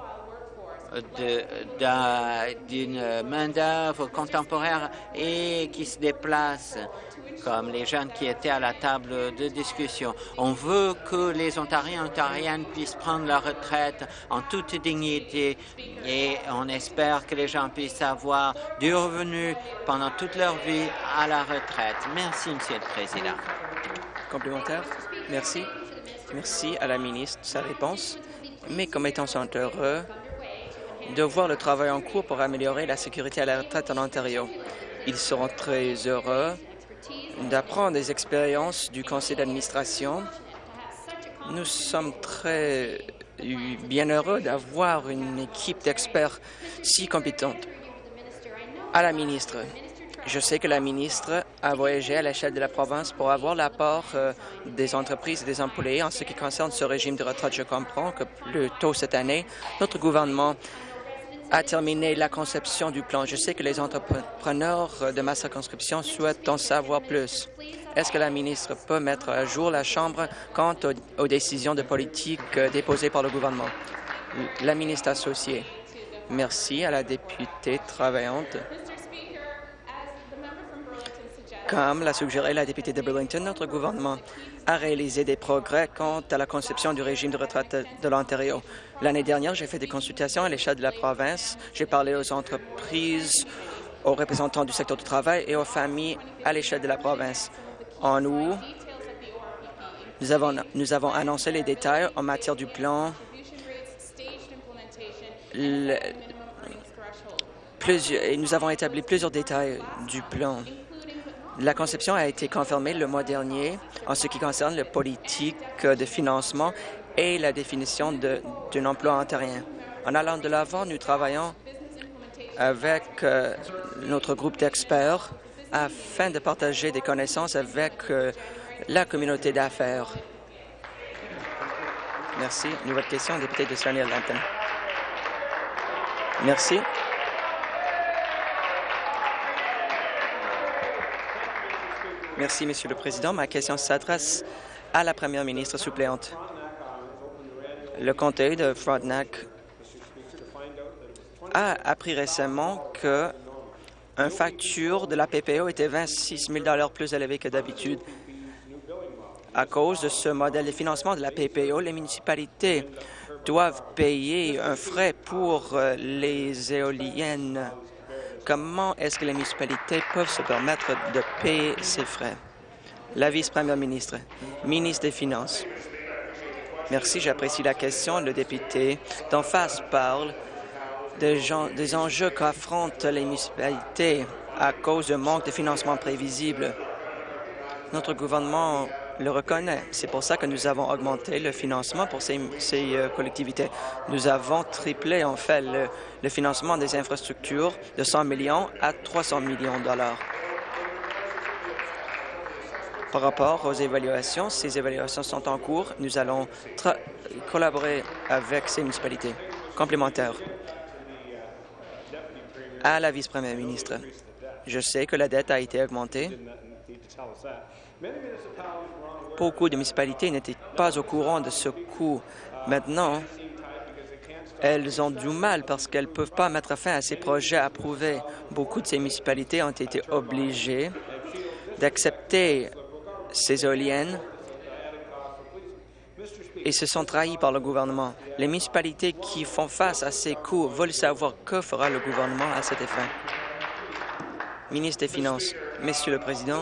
d'une main-d'œuvre contemporaine et qui se déplace, comme les jeunes qui étaient à la table de discussion. On veut que les Ontariens et Ontariennes puissent prendre leur retraite en toute dignité et on espère que les gens puissent avoir du revenu pendant toute leur vie à la retraite. Merci, Monsieur le Président. Complémentaire. Merci. Merci à la ministre de sa réponse. Mes commettants sont heureux de voir le travail en cours pour améliorer la sécurité à la retraite en Ontario. Ils seront très heureux d'apprendre des expériences du conseil d'administration. Nous sommes très bien heureux d'avoir une équipe d'experts si compétente. À la ministre, je sais que la ministre a voyagé à l'échelle de la province pour avoir l'apport euh, des entreprises et des employés en ce qui concerne ce régime de retraite. Je comprends que plus tôt cette année, notre gouvernement a terminé la conception du plan. Je sais que les entrepreneurs de ma circonscription souhaitent en savoir plus. Est-ce que la ministre peut mettre à jour la Chambre quant aux, aux décisions de politique euh, déposées par le gouvernement? La ministre associée. Merci à la députée travaillante. Comme l'a suggéré la députée de Burlington, notre gouvernement a réalisé des progrès quant à la conception du régime de retraite de l'Ontario. L'année dernière, j'ai fait des consultations à l'échelle de la province. J'ai parlé aux entreprises, aux représentants du secteur du travail et aux familles à l'échelle de la province. En août, nous avons, nous avons annoncé les détails en matière du plan. Le, plusieurs, et nous avons établi plusieurs détails du plan. La conception a été confirmée le mois dernier en ce qui concerne la politique de financement et la définition d'un emploi ontarien. En allant de l'avant, nous travaillons avec euh, notre groupe d'experts afin de partager des connaissances avec euh, la communauté d'affaires. Merci. Nouvelle question, député de Sarnia-Lambton. Merci. Merci, Monsieur le Président. Ma question s'adresse à la première ministre suppléante. Le comté de Frontenac a appris récemment que une facture de la P P O était vingt-six mille dollars plus élevée que d'habitude. À cause de ce modèle de financement de la P P O, les municipalités doivent payer un frais pour euh, les éoliennes. Comment est-ce que les municipalités peuvent se permettre de payer ces frais? La vice-première ministre, ministre des Finances. Merci, j'apprécie la question. Le député d'en face parle des, gens, des enjeux qu'affrontent les municipalités à cause d'un manque de financement prévisible. Notre gouvernement le reconnaît. C'est pour ça que nous avons augmenté le financement pour ces, ces euh, collectivités. Nous avons triplé, en fait, le, le financement des infrastructures de cent millions à trois cents millions de dollars. Par rapport aux évaluations, ces évaluations sont en cours. Nous allons collaborer avec ces municipalités. Complémentaire. À la vice-première ministre, je sais que la dette a été augmentée. Beaucoup de municipalités n'étaient pas au courant de ce coût. Maintenant, elles ont du mal parce qu'elles ne peuvent pas mettre fin à ces projets approuvés. Beaucoup de ces municipalités ont été obligées d'accepter ces éoliennes et se sont trahies par le gouvernement. Les municipalités qui font face à ces coûts veulent savoir que fera le gouvernement à cet effet. Ministre des Finances, Monsieur le Président,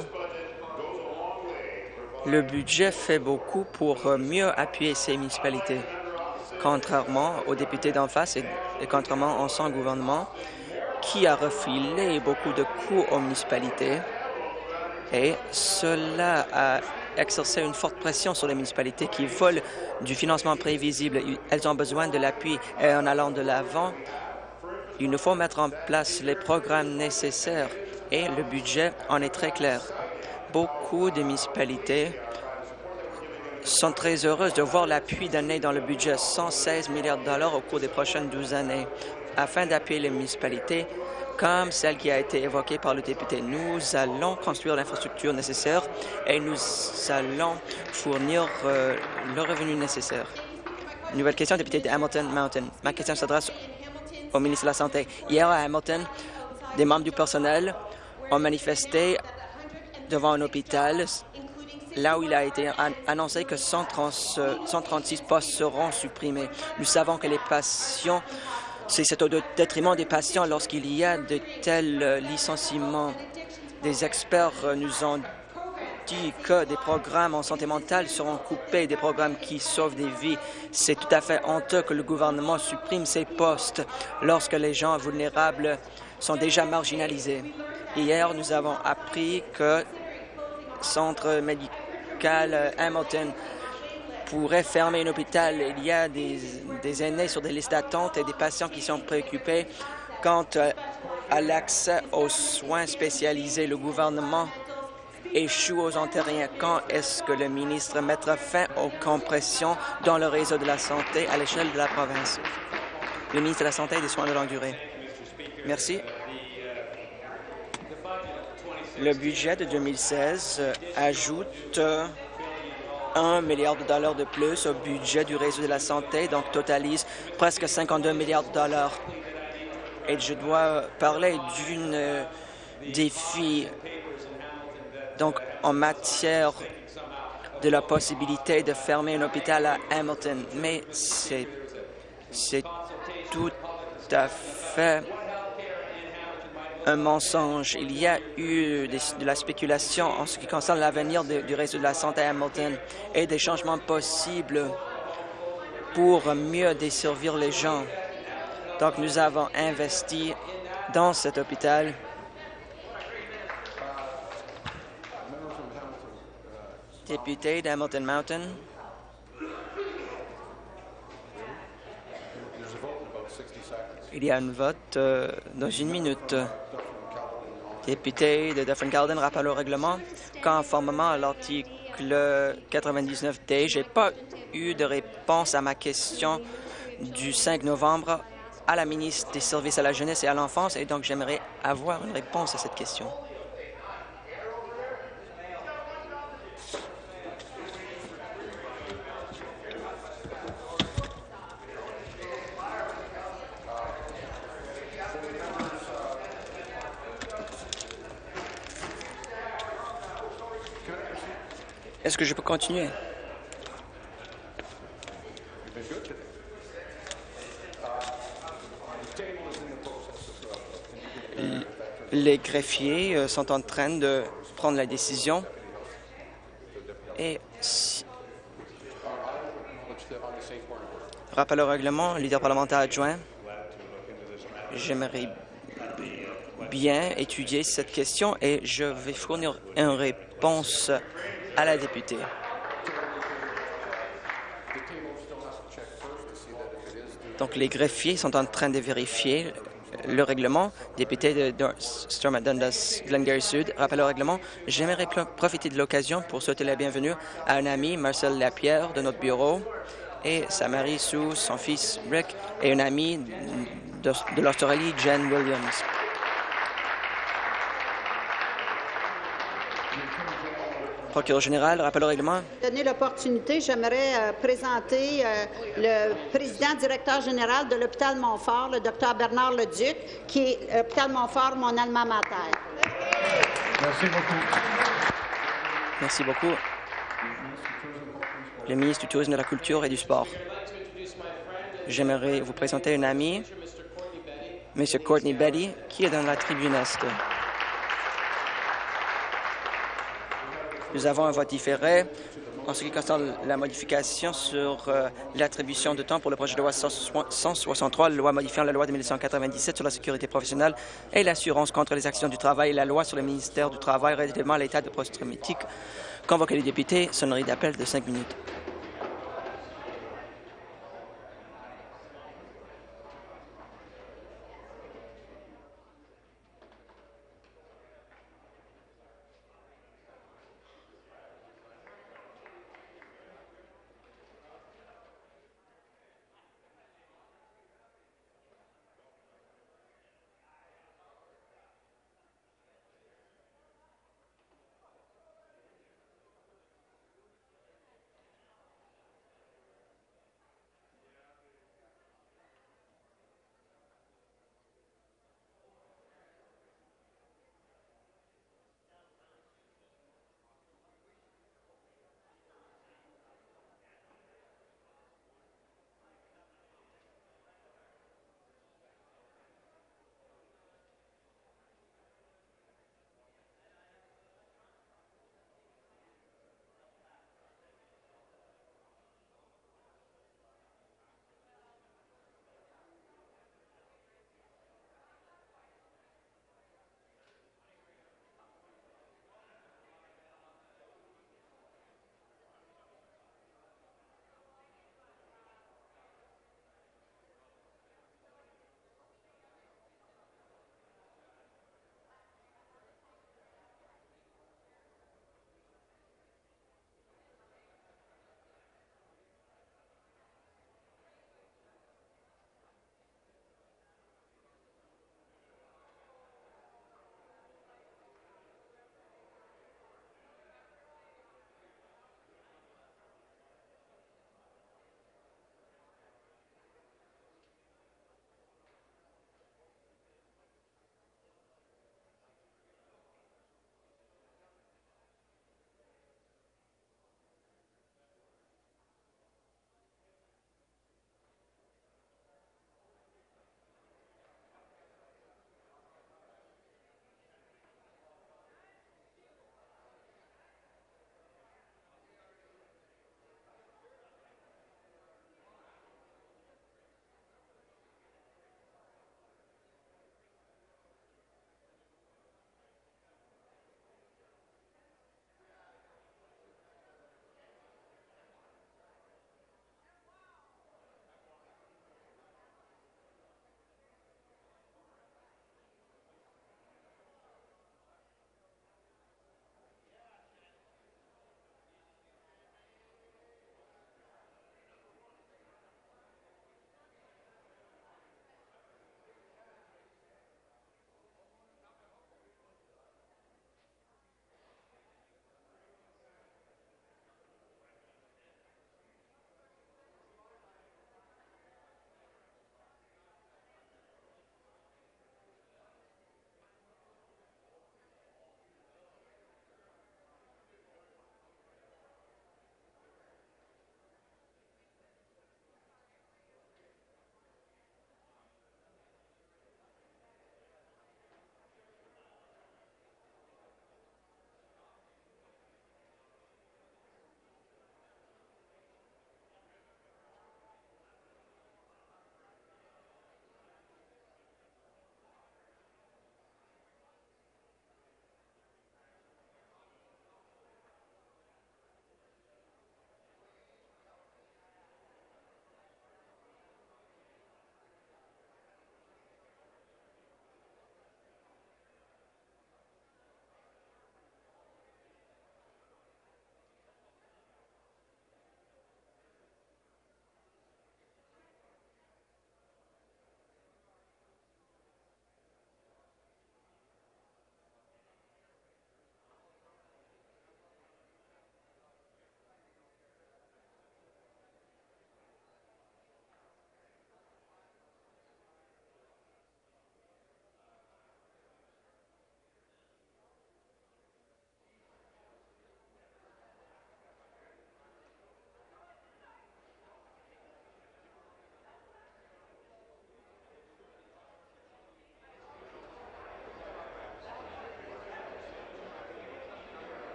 le budget fait beaucoup pour mieux appuyer ces municipalités. Contrairement aux députés d'en face et, et contrairement à son gouvernement, qui a refilé beaucoup de coûts aux municipalités, et cela a exercé une forte pression sur les municipalités qui veulent du financement prévisible. Elles ont besoin de l'appui et en allant de l'avant, il nous faut mettre en place les programmes nécessaires et le budget en est très clair. Beaucoup de municipalités sont très heureuses de voir l'appui donné dans le budget, cent seize milliards de dollars au cours des prochaines douze années, afin d'appuyer les municipalités comme celle qui a été évoquée par le député. Nous allons construire l'infrastructure nécessaire et nous allons fournir euh, le revenu nécessaire. Nouvelle question, député de Hamilton Mountain. Ma question s'adresse au ministre de la Santé. Hier à Hamilton, des membres du personnel ont manifesté devant un hôpital, là où il a été an annoncé que cent trente-six postes seront supprimés. Nous savons que les patients, c'est au détriment des patients lorsqu'il y a de tels licenciements. Des experts nous ont dit que des programmes en santé mentale seront coupés, des programmes qui sauvent des vies. C'est tout à fait honteux que le gouvernement supprime ces postes lorsque les gens vulnérables sont déjà marginalisés. Hier, nous avons appris que le centre médical Hamilton pourrait fermer un hôpital. Il y a des, des aînés sur des listes d'attente et des patients qui sont préoccupés quant à l'accès aux soins spécialisés. Le gouvernement échoue aux Ontariens. Quand est-ce que le ministre mettra fin aux compressions dans le réseau de la santé à l'échelle de la province? Le ministre de la Santé et des Soins de longue durée. Merci. Le budget de deux mille seize ajoute un milliard de dollars de plus au budget du réseau de la santé, donc totalise presque cinquante-deux milliards de dollars. Et je dois parler d'une défi donc en matière de la possibilité de fermer un hôpital à Hamilton, mais c'est c'est tout à fait un mensonge. Il y a eu des, de la spéculation en ce qui concerne l'avenir du réseau de la santé à Hamilton et des changements possibles pour mieux desservir les gens. Donc, nous avons investi dans cet hôpital. Député d'Hamilton Mountain. Il y a un vote euh, dans une minute. Député de Dufferin-Caledon rappelle au règlement. Conformément à l'article quatre-vingt-dix-neuf D, je n'ai pas eu de réponse à ma question du cinq novembre à la ministre des Services à la jeunesse et à l'enfance, et donc j'aimerais avoir une réponse à cette question. Est-ce que je peux continuer? Les greffiers euh, sont en train de prendre la décision et si... Rappel au règlement, leader parlementaire adjoint, j'aimerais bien étudier cette question et je vais fournir une réponse à la députée. Donc, les greffiers sont en train de vérifier le règlement. Député de Stormont Dundas, Glengarry Sud, rappel au règlement. J'aimerais profiter de l'occasion pour souhaiter la bienvenue à un ami, Marcel Lapierre, de notre bureau, et sa mari Sue, son fils Rick, et une amie de, de l'Australie, Jen Williams. Procureur général, rappel au règlement. Donner l'opportunité, j'aimerais euh, présenter euh, le président directeur général de l'hôpital Montfort, le docteur Bernard Leduc, qui est l'hôpital Montfort, mon alma mater. Merci beaucoup. Merci beaucoup. Le ministre du Tourisme, de la Culture et du Sport. J'aimerais vous présenter un ami, M. Courtney Betty, qui est dans la tribune Est. Nous avons un vote différé en ce qui concerne la modification sur euh, l'attribution de temps pour le projet de loi cent soixante-trois, la loi modifiant la loi de mille neuf cent quatre-vingt-dix-sept sur la sécurité professionnelle et l'assurance contre les accidents du travail et la loi sur le ministère du Travail relativement à l'état de post-traumatique. Convoquer les députés, sonnerie d'appel de cinq minutes.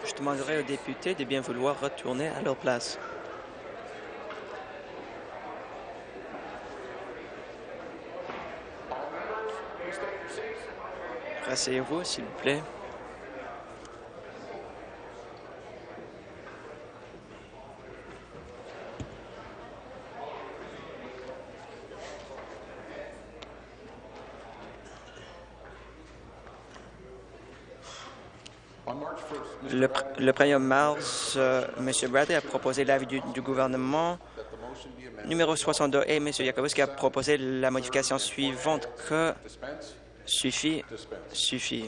Je demanderai aux députés de bien vouloir retourner à leur place. Rasseyez-vous, s'il vous plaît. Le, le premier mars, euh, M. Bradley a proposé l'avis du, du gouvernement numéro soixante-deux et M. Yakubowski a proposé la modification suivante que suffit, suffit.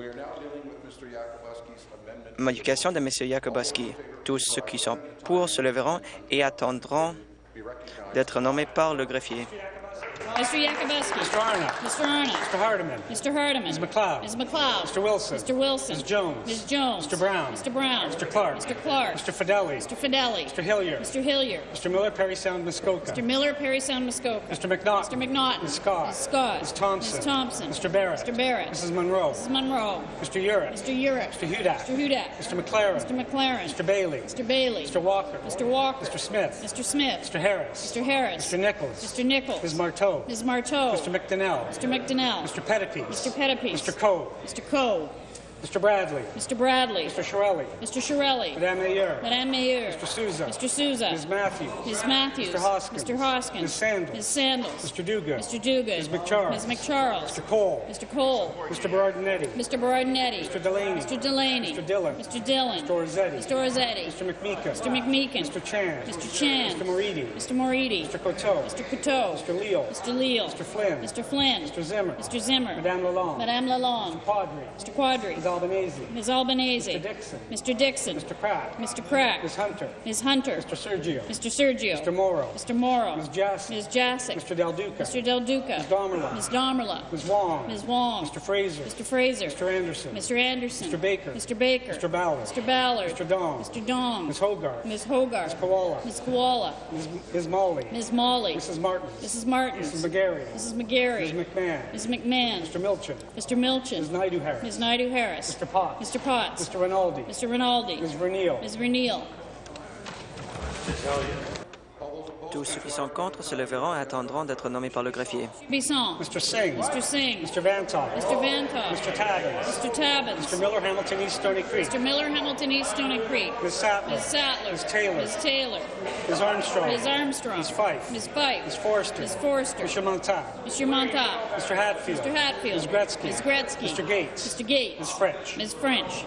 Modification de M. Yakubowski. Tous ceux qui sont pour se leveront et attendront d'être nommés par le greffier. Mister Yakubowski. Mister Arnott. Mister Arnott. Mister Hardiman. Mister Hardiman. Miz McLeod. Miz McLeod. Mister Wilson. Mister Wilson. Miz Jones. Miz Jones. Mister Brown. Mister Brown. Mister Clark. Mister Clark. Mister Fideli. Mister Fideli. Mister Hillier. Mister Hillier. Mister Miller, Perry Sound, Muskoka. Mister Miller, Perry Sound, Muskoka. Mister McNaughton. Mister McNaughton. Miz Scott. Miz Scott. Miz Thompson. Miz Thompson. Mister Barrett. Mister Barrett. Missus Monroe. Missus Monroe. Mister Urich. Mister Urich. Mister Hudak. Mister Hudak. Mister McLaren. Mister McLaren. Mister Bailey. Mister Bailey. Mister Walker. Mister Walker. Mister Smith. Mister Smith. Mister Harris. Mister Harris. Mister Nichols. Mister Nichols. Miz Marteau. Miz Marteau. Mister McDonnell. Mister McDonnell. Mister Pettipies. Mister Pettipies. Mister Coe. Mister Coe. Mister Bradley. Mister Bradley. Mister Shirelli. Mister Shirelli. Madame Mayer. Madame Mayer. Mister Souza. Mister Souza. Miz Matthews. Miz Matthews. Mister Hoskins. Mister Hoskins. Miz Sandals. Miz Sandals. Mister Duguid. Mister Duguid. Miz McCharles. Miz McCharles. Mister Cole. Mister Cole. Mister Berardinetti. Mister Berardinetti. Mister Delaney. Mister Delaney. Mister Dillon. Mister Dillon. Mister Orzetti. Mister Orzetti. Mister McMeekin. Mister McMeekin. Mister Chan. Mister Chan. Mister Moridi. Mister Moridi. Mister Coteau. Mister Coteau. Mister Leal. Mister Leal. Mister Flynn. Mister Flynn. Mister Zimmer. Mister Zimmer. Madame Lalonde. Madame Lalonde. Quadri. Mister Quadri. Miz Albanese. Miz Albanese. Mister Dixon. Mister Dixon. Mister Pratt. Mister Crack. Miz Hunter. Miz Hunter. Mister Sergio. Mister Sergio. Mister Morrow. Mister Morrow. Miz Jassic. Miz Jassic. Mister Del Duca. Mister Del Duca. Miz Domerla. Miz Domerla. Miz Wong. Miz Wong. Mister Fraser. Mister Fraser. Mister Anderson. Mister Anderson. Mister Baker. Mister Baker. Mister Ballard. Mister Ballard. Mister Dong. Mister Dong. Miz Hogarth. Miz Hogarth. Miz Koala. Miz Koala. Miz Miz Molly. Miz Molly. Missus Martin. Missus Martins. Missus McGarry. Missus Miz McGarry. McMahon. Miz McMahon. Mister Milchin. Mister Milchin. Miz Naidu Harris. Miz Naidu Harris. Mister Potts. Mister Potts. Mister Rinaldi. Mister Rinaldi. Miz Verneal. Miz Verneal. Tous ceux qui sont contre se leveront et attendront d'être nommés par le greffier. Bisson. Mister Singh. Mister Singh. Mister Vantoff. Mister Vantoff. Mister Tabbins. Mister Tabbins. Mister Miller Hamilton East Stony Creek. Mister Miller Hamilton East Stony Creek. Miz Sattler. Miz Sattler. Miz Taylor. Miz Taylor. Miz Armstrong. Miz Armstrong. Miz Fife. Miz Fife. Miz Forster. Miz Forster. Mister Montag. Monsieur Montag. Mister Hatfield. Mister Hatfield. Miz Gretzky. Miz Gretzky. Mister Gates. Mister Gates. Miz French. Miz French.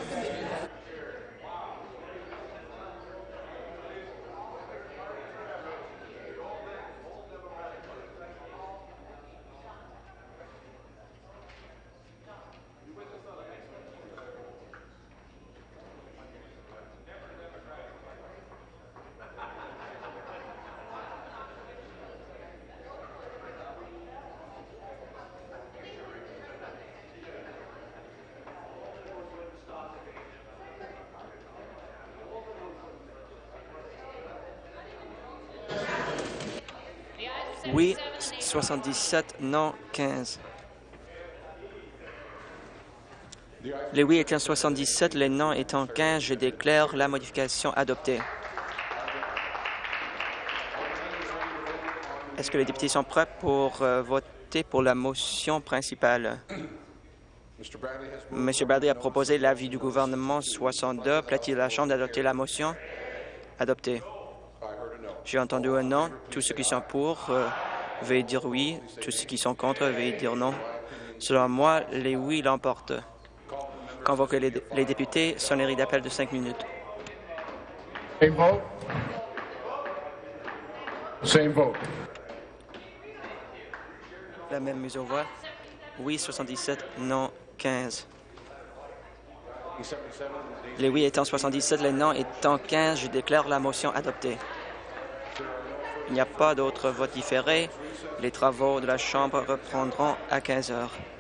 Oui, soixante-dix-sept, non, quinze. Les oui étant soixante-dix-sept, les non étant quinze, je déclare la modification adoptée. Est-ce que les députés sont prêts pour euh, voter pour la motion principale? M. Bradley a proposé l'avis du gouvernement soixante-deux. Plaît-il à la Chambre d'adopter la motion? Adoptée. J'ai entendu un non. Tous ceux qui sont pour euh, veuillez dire oui. Tous ceux qui sont contre veuillez dire non. Selon moi, les oui l'emportent. Convoquez les, les députés. Sonnerie d'appel de cinq minutes. Same vote. Same vote. La même mise aux voix. Oui, soixante-dix-sept, non, quinze. Les oui étant soixante-dix-sept, les non étant quinze, je déclare la motion adoptée. Il n'y a pas d'autres votes différés. Les travaux de la Chambre reprendront à quinze heures.